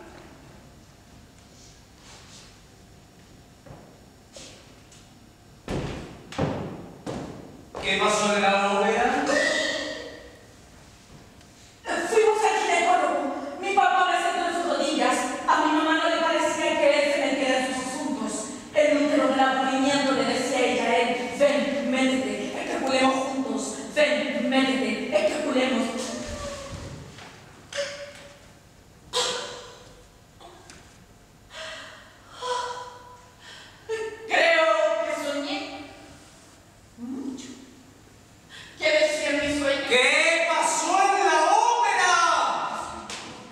¿Qué pasó en la bóveda? Fuimos al ginecólogo. Mi papá me sentó en sus rodillas. A mi mamá no le parecía que él se metiera en sus asuntos. El útero del aburrimiento le decía ella a él: ven, métete, especulemos juntos. Ven, métete, especulemos. Creo que soñé mucho. ¿Qué decía en mi sueño? ¿Qué pasó en la ópera?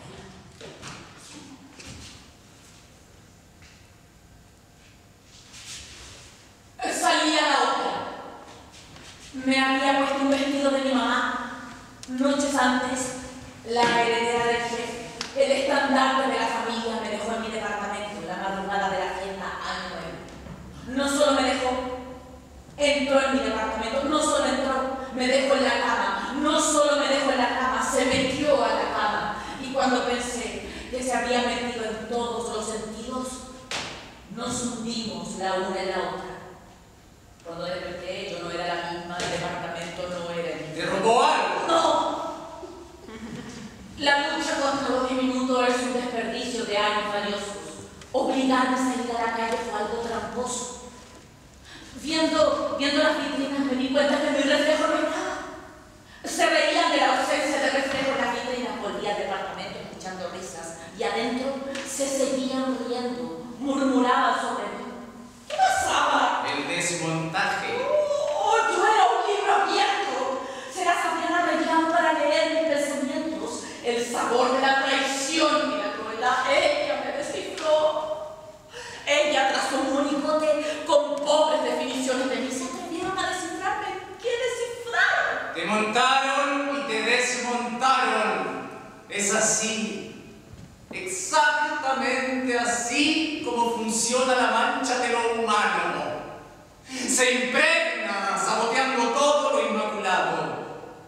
Salí a la ópera. Me había puesto un vestido de mi mamá. Noches antes, la heredera del jefe, el estandarte de la familia, me dejó en mi departamento la madrugada de la fiesta Año Nuevo. No solo me dejó, entró en mi departamento. No solo entró, me dejó en la cama. No solo me dejó en la cama, se metió a la cama. Y cuando pensé que se había metido en todos los sentidos, nos hundimos la una en la otra. Cuando desperté, yo no era la misma, el departamento no era el mismo. ¿Te robó algo? ¡No! La lucha contra los diminutos es un desperdicio de años valiosos. Obligarme a salir a la calle fue algo tramposo. Viendo las vitrinas me di cuenta que mi reflejo no estaba. Se reían de la ausencia de reflejo en las vitrinas. Volví al departamento escuchando risas y adentro se seguían riendo, murmuraban sobre mí. ¿Qué pasaba? El desmontaje. ¡Oh, yo era un libro abierto! Será Sabriana Reyán para leer mis pensamientos. El sabor de la traición y la crueldad. Ella me descifró. Ella trazó un monigote con pobres definiciones de mí. Se atrevieron a descifrarme. ¿Qué descifraron? Te montaron y te desmontaron. Es así. Exactamente así como funciona la mancha de lo humano. Se impregna saboteando todo lo inmaculado.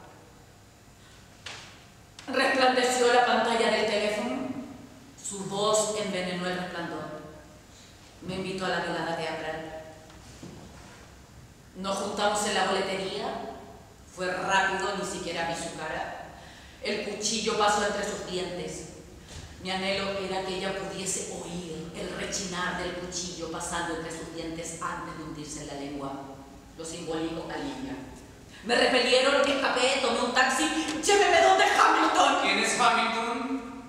Resplandeció la pantalla del teléfono. Su voz envenenó el resplandor. Me invitó a la velada teatral. Nos juntamos en la boletería. Fue rápido, ni siquiera vi su cara. El cuchillo pasó entre sus dientes. Mi anhelo era que ella pudiese oír el rechinar del cuchillo pasando entre sus dientes antes de hundirse en la lengua. Lo simbólico alivia. Me repelieron, escapé, tomé un taxi. ¡Lléveme donde Hamilton! ¿Quién es Hamilton?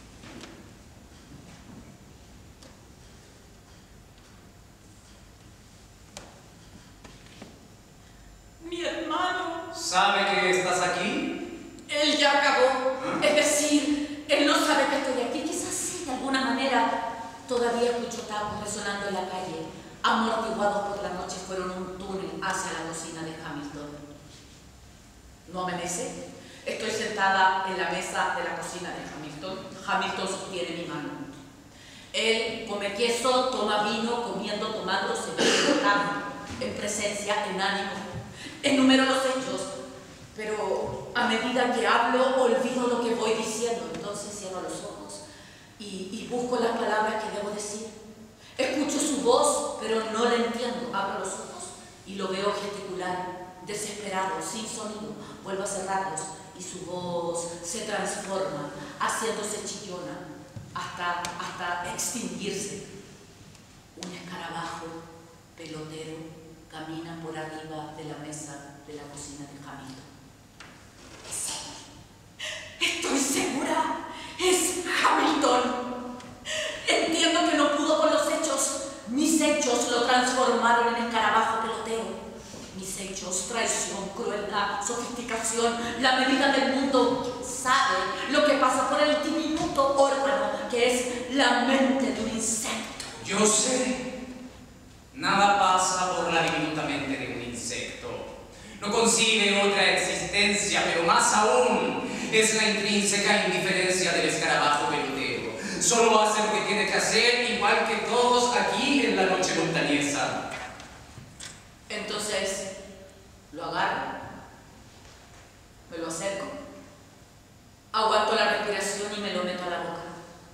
Mi hermano. ¿Sabe que estás aquí? Él ya acabó. Es decir, él no sabe que estoy aquí. Quizás sí, de alguna manera. Todavía escucho tacos resonando en la calle. Amortiguados por la noche, fueron un túnel hacia la cocina de Hamilton. ¿No amanece? Estoy sentada en la mesa de la cocina de Hamilton. Hamilton sostiene mi mano. Él come queso, toma vino, comiendo, tomando, se ve tocando, en presencia, en ánimo. Enumero los hechos, pero a medida que hablo, olvido lo que voy diciendo. Entonces cierro los ojos y busco las palabras que debo decir. Escucho su voz, pero no la entiendo. Abro los ojos y lo veo gesticular, desesperado, sin sonido. Vuelvo a cerrarlos y su voz se transforma, haciéndose chillona hasta extinguirse. Un escarabajo pelotero camina por arriba de la mesa de la cocina de Hamilton. Estoy segura, es Hamilton. Entiendo que no pudo con los hechos. Mis hechos lo transformaron en escarabajo pelotero. Mis hechos, traición, crueldad, sofisticación, la medida del mundo. Sabe lo que pasa por el diminuto órgano que es la mente de un insecto. Yo sé. Nada pasa por la diminuta mente de un insecto. No concibe otra existencia, pero más aún es la intrínseca indiferencia del escarabajo pelotero. Solo hace lo que tiene que hacer, igual que todos aquí en la noche montañesa. Entonces, lo agarro, me lo acerco, aguanto la respiración y me lo meto a la boca.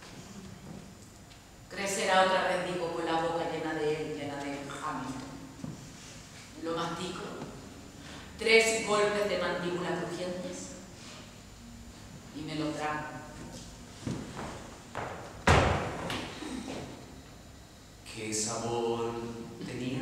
Crecerá otra vez, digo, con la boca llena de él, llena de Hamilton. Lo mastico, 3 golpes de mandíbula crujientes y me lo trago. ¿Qué sabor tenía?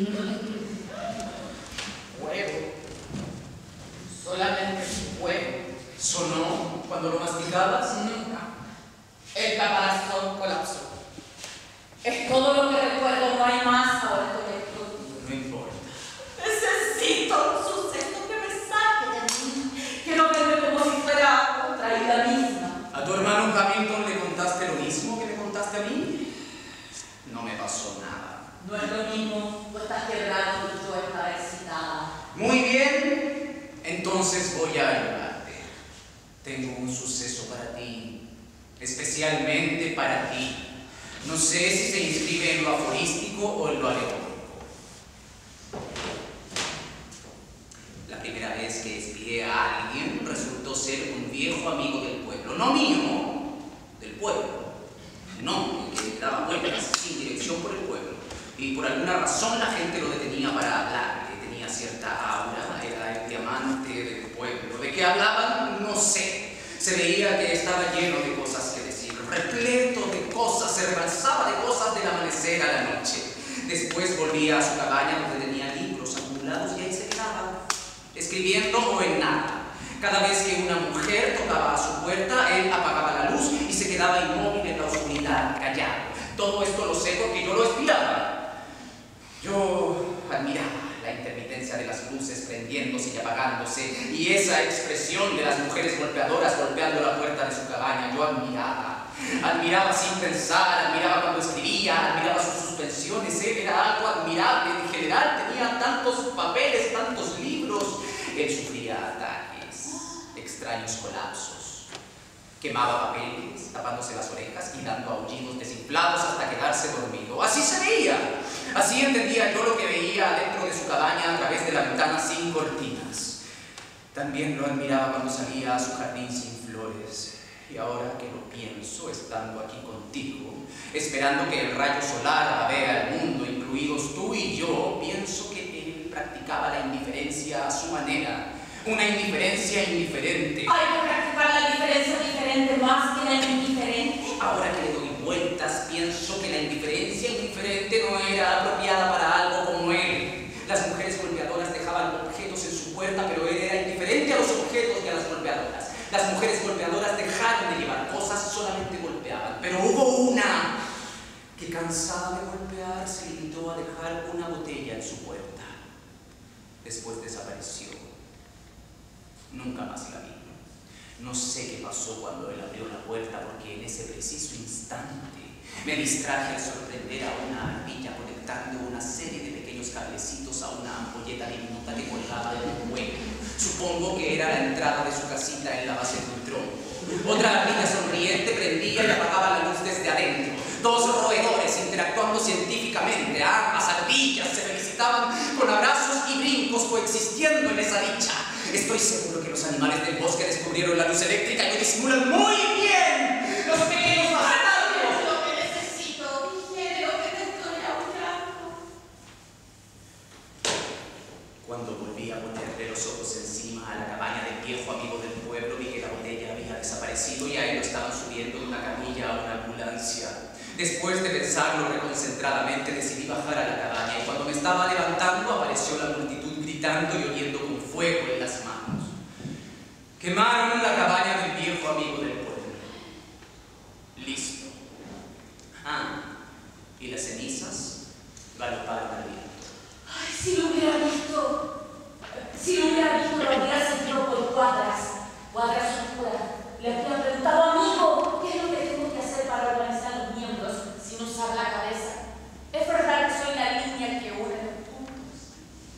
Huevo. Solamente huevo. ¿Sonó cuando lo masticabas? Nunca. El caparazón colapsó. Es todo lo que recuerdo, no hay más. Ahora estoy explotando. No importa. Necesito un suceso que me saque de mí. Quiero verme como si fuera contraída misma. ¿A tu hermano Hamilton le contaste lo mismo que le contaste a mí? No me pasó nada. No es lo mismo. Tú estás quebrado y yo estaba excitada. Muy bien. Entonces voy a ayudarte. Tengo un suceso para ti. Especialmente para ti. No sé si se inscribe en lo aforístico o en lo alegórico. La primera vez que espié a alguien resultó ser un viejo amigo del pueblo. No mío, del pueblo. No, que daba vueltas sin dirección por el pueblo. Y por alguna razón la gente lo detenía para hablarle. Tenía cierta aura, era el diamante del pueblo. ¿De qué hablaban? No sé. Se veía que estaba lleno de cosas que decir, repleto de cosas, se rebalsaba de cosas del amanecer a la noche. Después volvía a su cabaña donde tenía libros acumulados y ahí se quedaba, escribiendo o en nada. Cada vez que una mujer tocaba a su puerta, él apagaba la luz y se quedaba inmóvil en la oscuridad, callado. Todo esto lo sé porque yo lo espiaba. Yo admiraba la intermitencia de las luces prendiéndose y apagándose y esa expresión de las mujeres golpeadoras golpeando la puerta de su cabaña. Yo admiraba sin pensar, admiraba cuando escribía, admiraba sus suspensiones. Él era algo admirable, en general tenía tantos papeles, tantos libros. Él sufría ataques, extraños colapsos, quemaba papeles, tapándose las orejas y dando aullidos desinflados hasta quedarse dormido. Así se veía. Así entendía yo lo que veía dentro de su cabaña a través de la ventana sin cortinas. También lo admiraba cuando salía a su jardín sin flores. Y ahora que lo pienso, estando aquí contigo, esperando que el rayo solar vea el mundo, incluidos tú y yo, pienso que él practicaba la indiferencia a su manera. Una indiferencia indiferente. Hay que practicar la diferencia diferente más que la indiferente. Ahora que le doy vueltas, pienso que la indiferencia indiferente no era apropiada para algo como él. Las mujeres golpeadoras dejaban objetos en su puerta, pero él era indiferente a los objetos y a las golpeadoras. Las mujeres golpeadoras dejaron de llevar cosas, solamente golpeaban. Pero hubo una que, cansada de golpear, se limitó a dejar una botella en su puerta. Después desapareció. Nunca más la vi. No sé qué pasó cuando él abrió la puerta, porque en ese preciso instante me distraje al sorprender a una ardilla conectando una serie de pequeños cablecitos a una ampolleta diminuta que colgaba de un hueco. Supongo que era la entrada de su casita en la base de un tronco. Otra ardilla sonriente prendía y apagaba la luz desde adentro. 2 roedores interactuando científicamente. Ambas ardillas se felicitaban con abrazos y brincos, coexistiendo en esa dicha. Estoy seguro que los animales del bosque descubrieron la luz eléctrica y lo disimulan muy bien. Los pequeños bastardos. Es lo que necesito. Digiere lo que te estoy ahogando. Cuando volví a ponerle los ojos encima a la cabaña del viejo amigo del pueblo, vi que la botella había desaparecido y a él lo estaban subiendo de una camilla a una ambulancia. Después de pensarlo reconcentradamente, decidí bajar a la cabaña y cuando me estaba levantando apareció la multitud gritando y oliendo con fuego en las manos. Quemaron la cabaña del viejo amigo del pueblo. Listo. Y las cenizas galoparon al viento. Ay, si lo hubiera visto, lo hubiera sentido por cuadras oscuras. Le habría preguntado, amigo, ¿qué es lo que tengo que hacer para organizar los miembros sin usar la cabeza? Es verdad que soy la línea que une los puntos.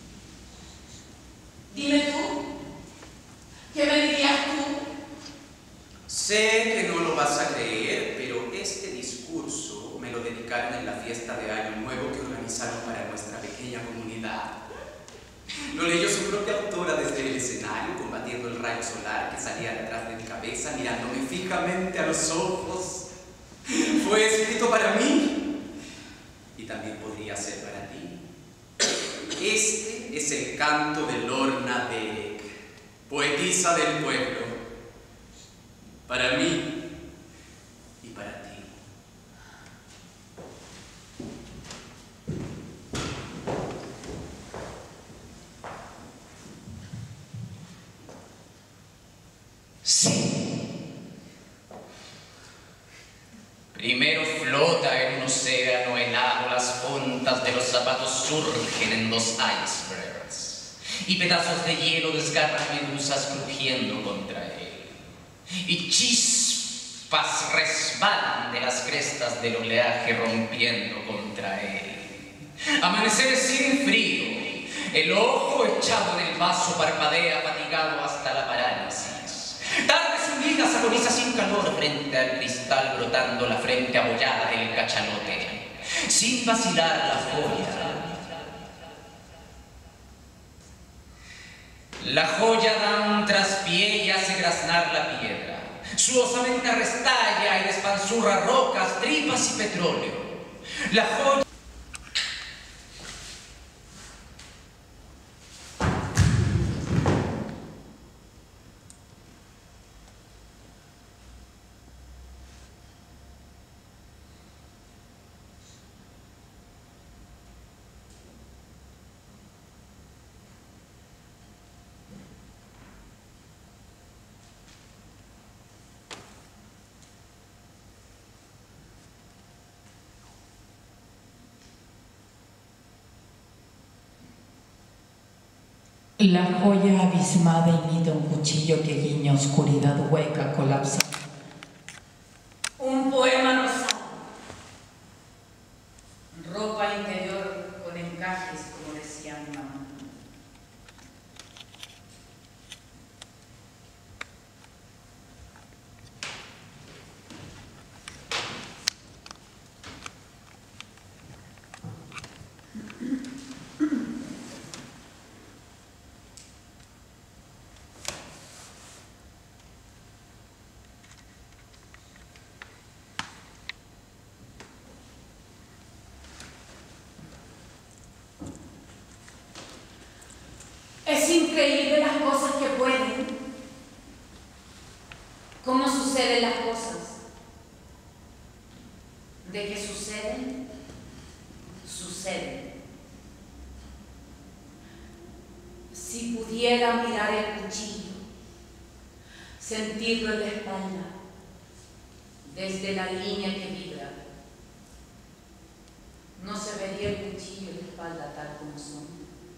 Dime tú, ¿qué me dirías tú? Sé que no lo vas a creer, pero este discurso me lo dedicaron en la fiesta de Año Nuevo que organizaron para nuestra pequeña comunidad. Lo leyó su propia autora desde el escenario, combatiendo el rayo solar que salía detrás de mi cabeza, mirándome fijamente a los ojos. Fue escrito para mí y también podría ser para ti. Este es el canto de Lorna Derek, poetisa del pueblo, para mí y para ti. Sí. Primero flota en un océano helado, las puntas de los zapatos surgen en dos icebergs y pedazos de hielo desgarran medusas crujiendo contra él. Y chispas resbalan de las crestas del oleaje rompiendo contra él. Amaneceres sin frío, el ojo echado en el vaso parpadea fatigado hasta la parálisis. Tardes hundidas agoniza sin calor frente al cristal brotando la frente abollada del cachalote. Sin vacilar la joya. La joya da un traspié y hace graznar la piedra. Su osamenta restalla y despanzurra rocas, tripas y petróleo. La joya... La joya abismada imita un cuchillo que guiña oscuridad hueca, colapsa. Un poema rosado. Ropa interior con encajes, como decía mi mamá. Es increíble las cosas que pueden. ¿Cómo suceden las cosas? ¿De qué suceden? Suceden. Si pudiera mirar el cuchillo, sentirlo en la espalda, desde la línea que vibra, no se vería el cuchillo en la espalda tal como son.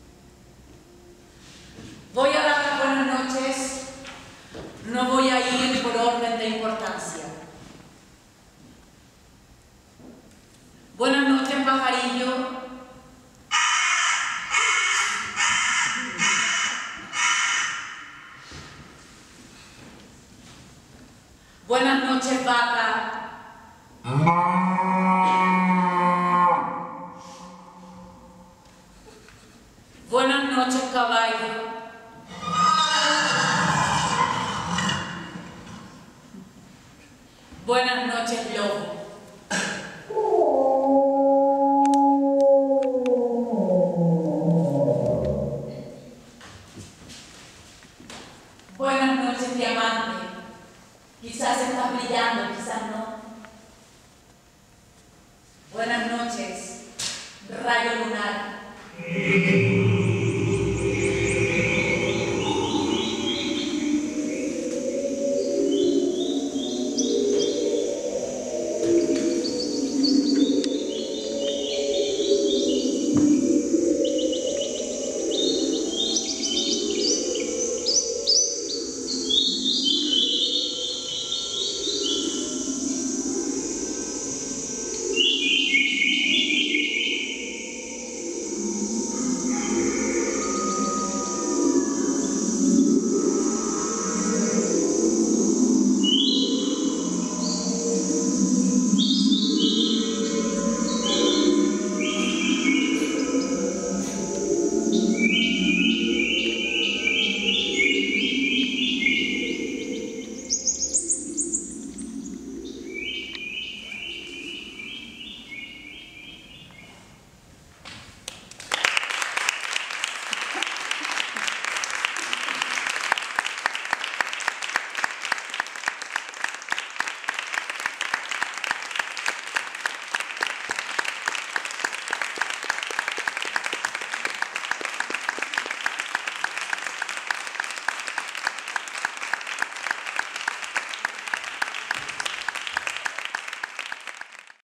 Voy a dar las buenas noches, no voy a ir por orden de importancia. Buenas noches, pajarillo. Buenas noches, vaca. Buenas noches, caballo. Buenas noches, rayo lunar.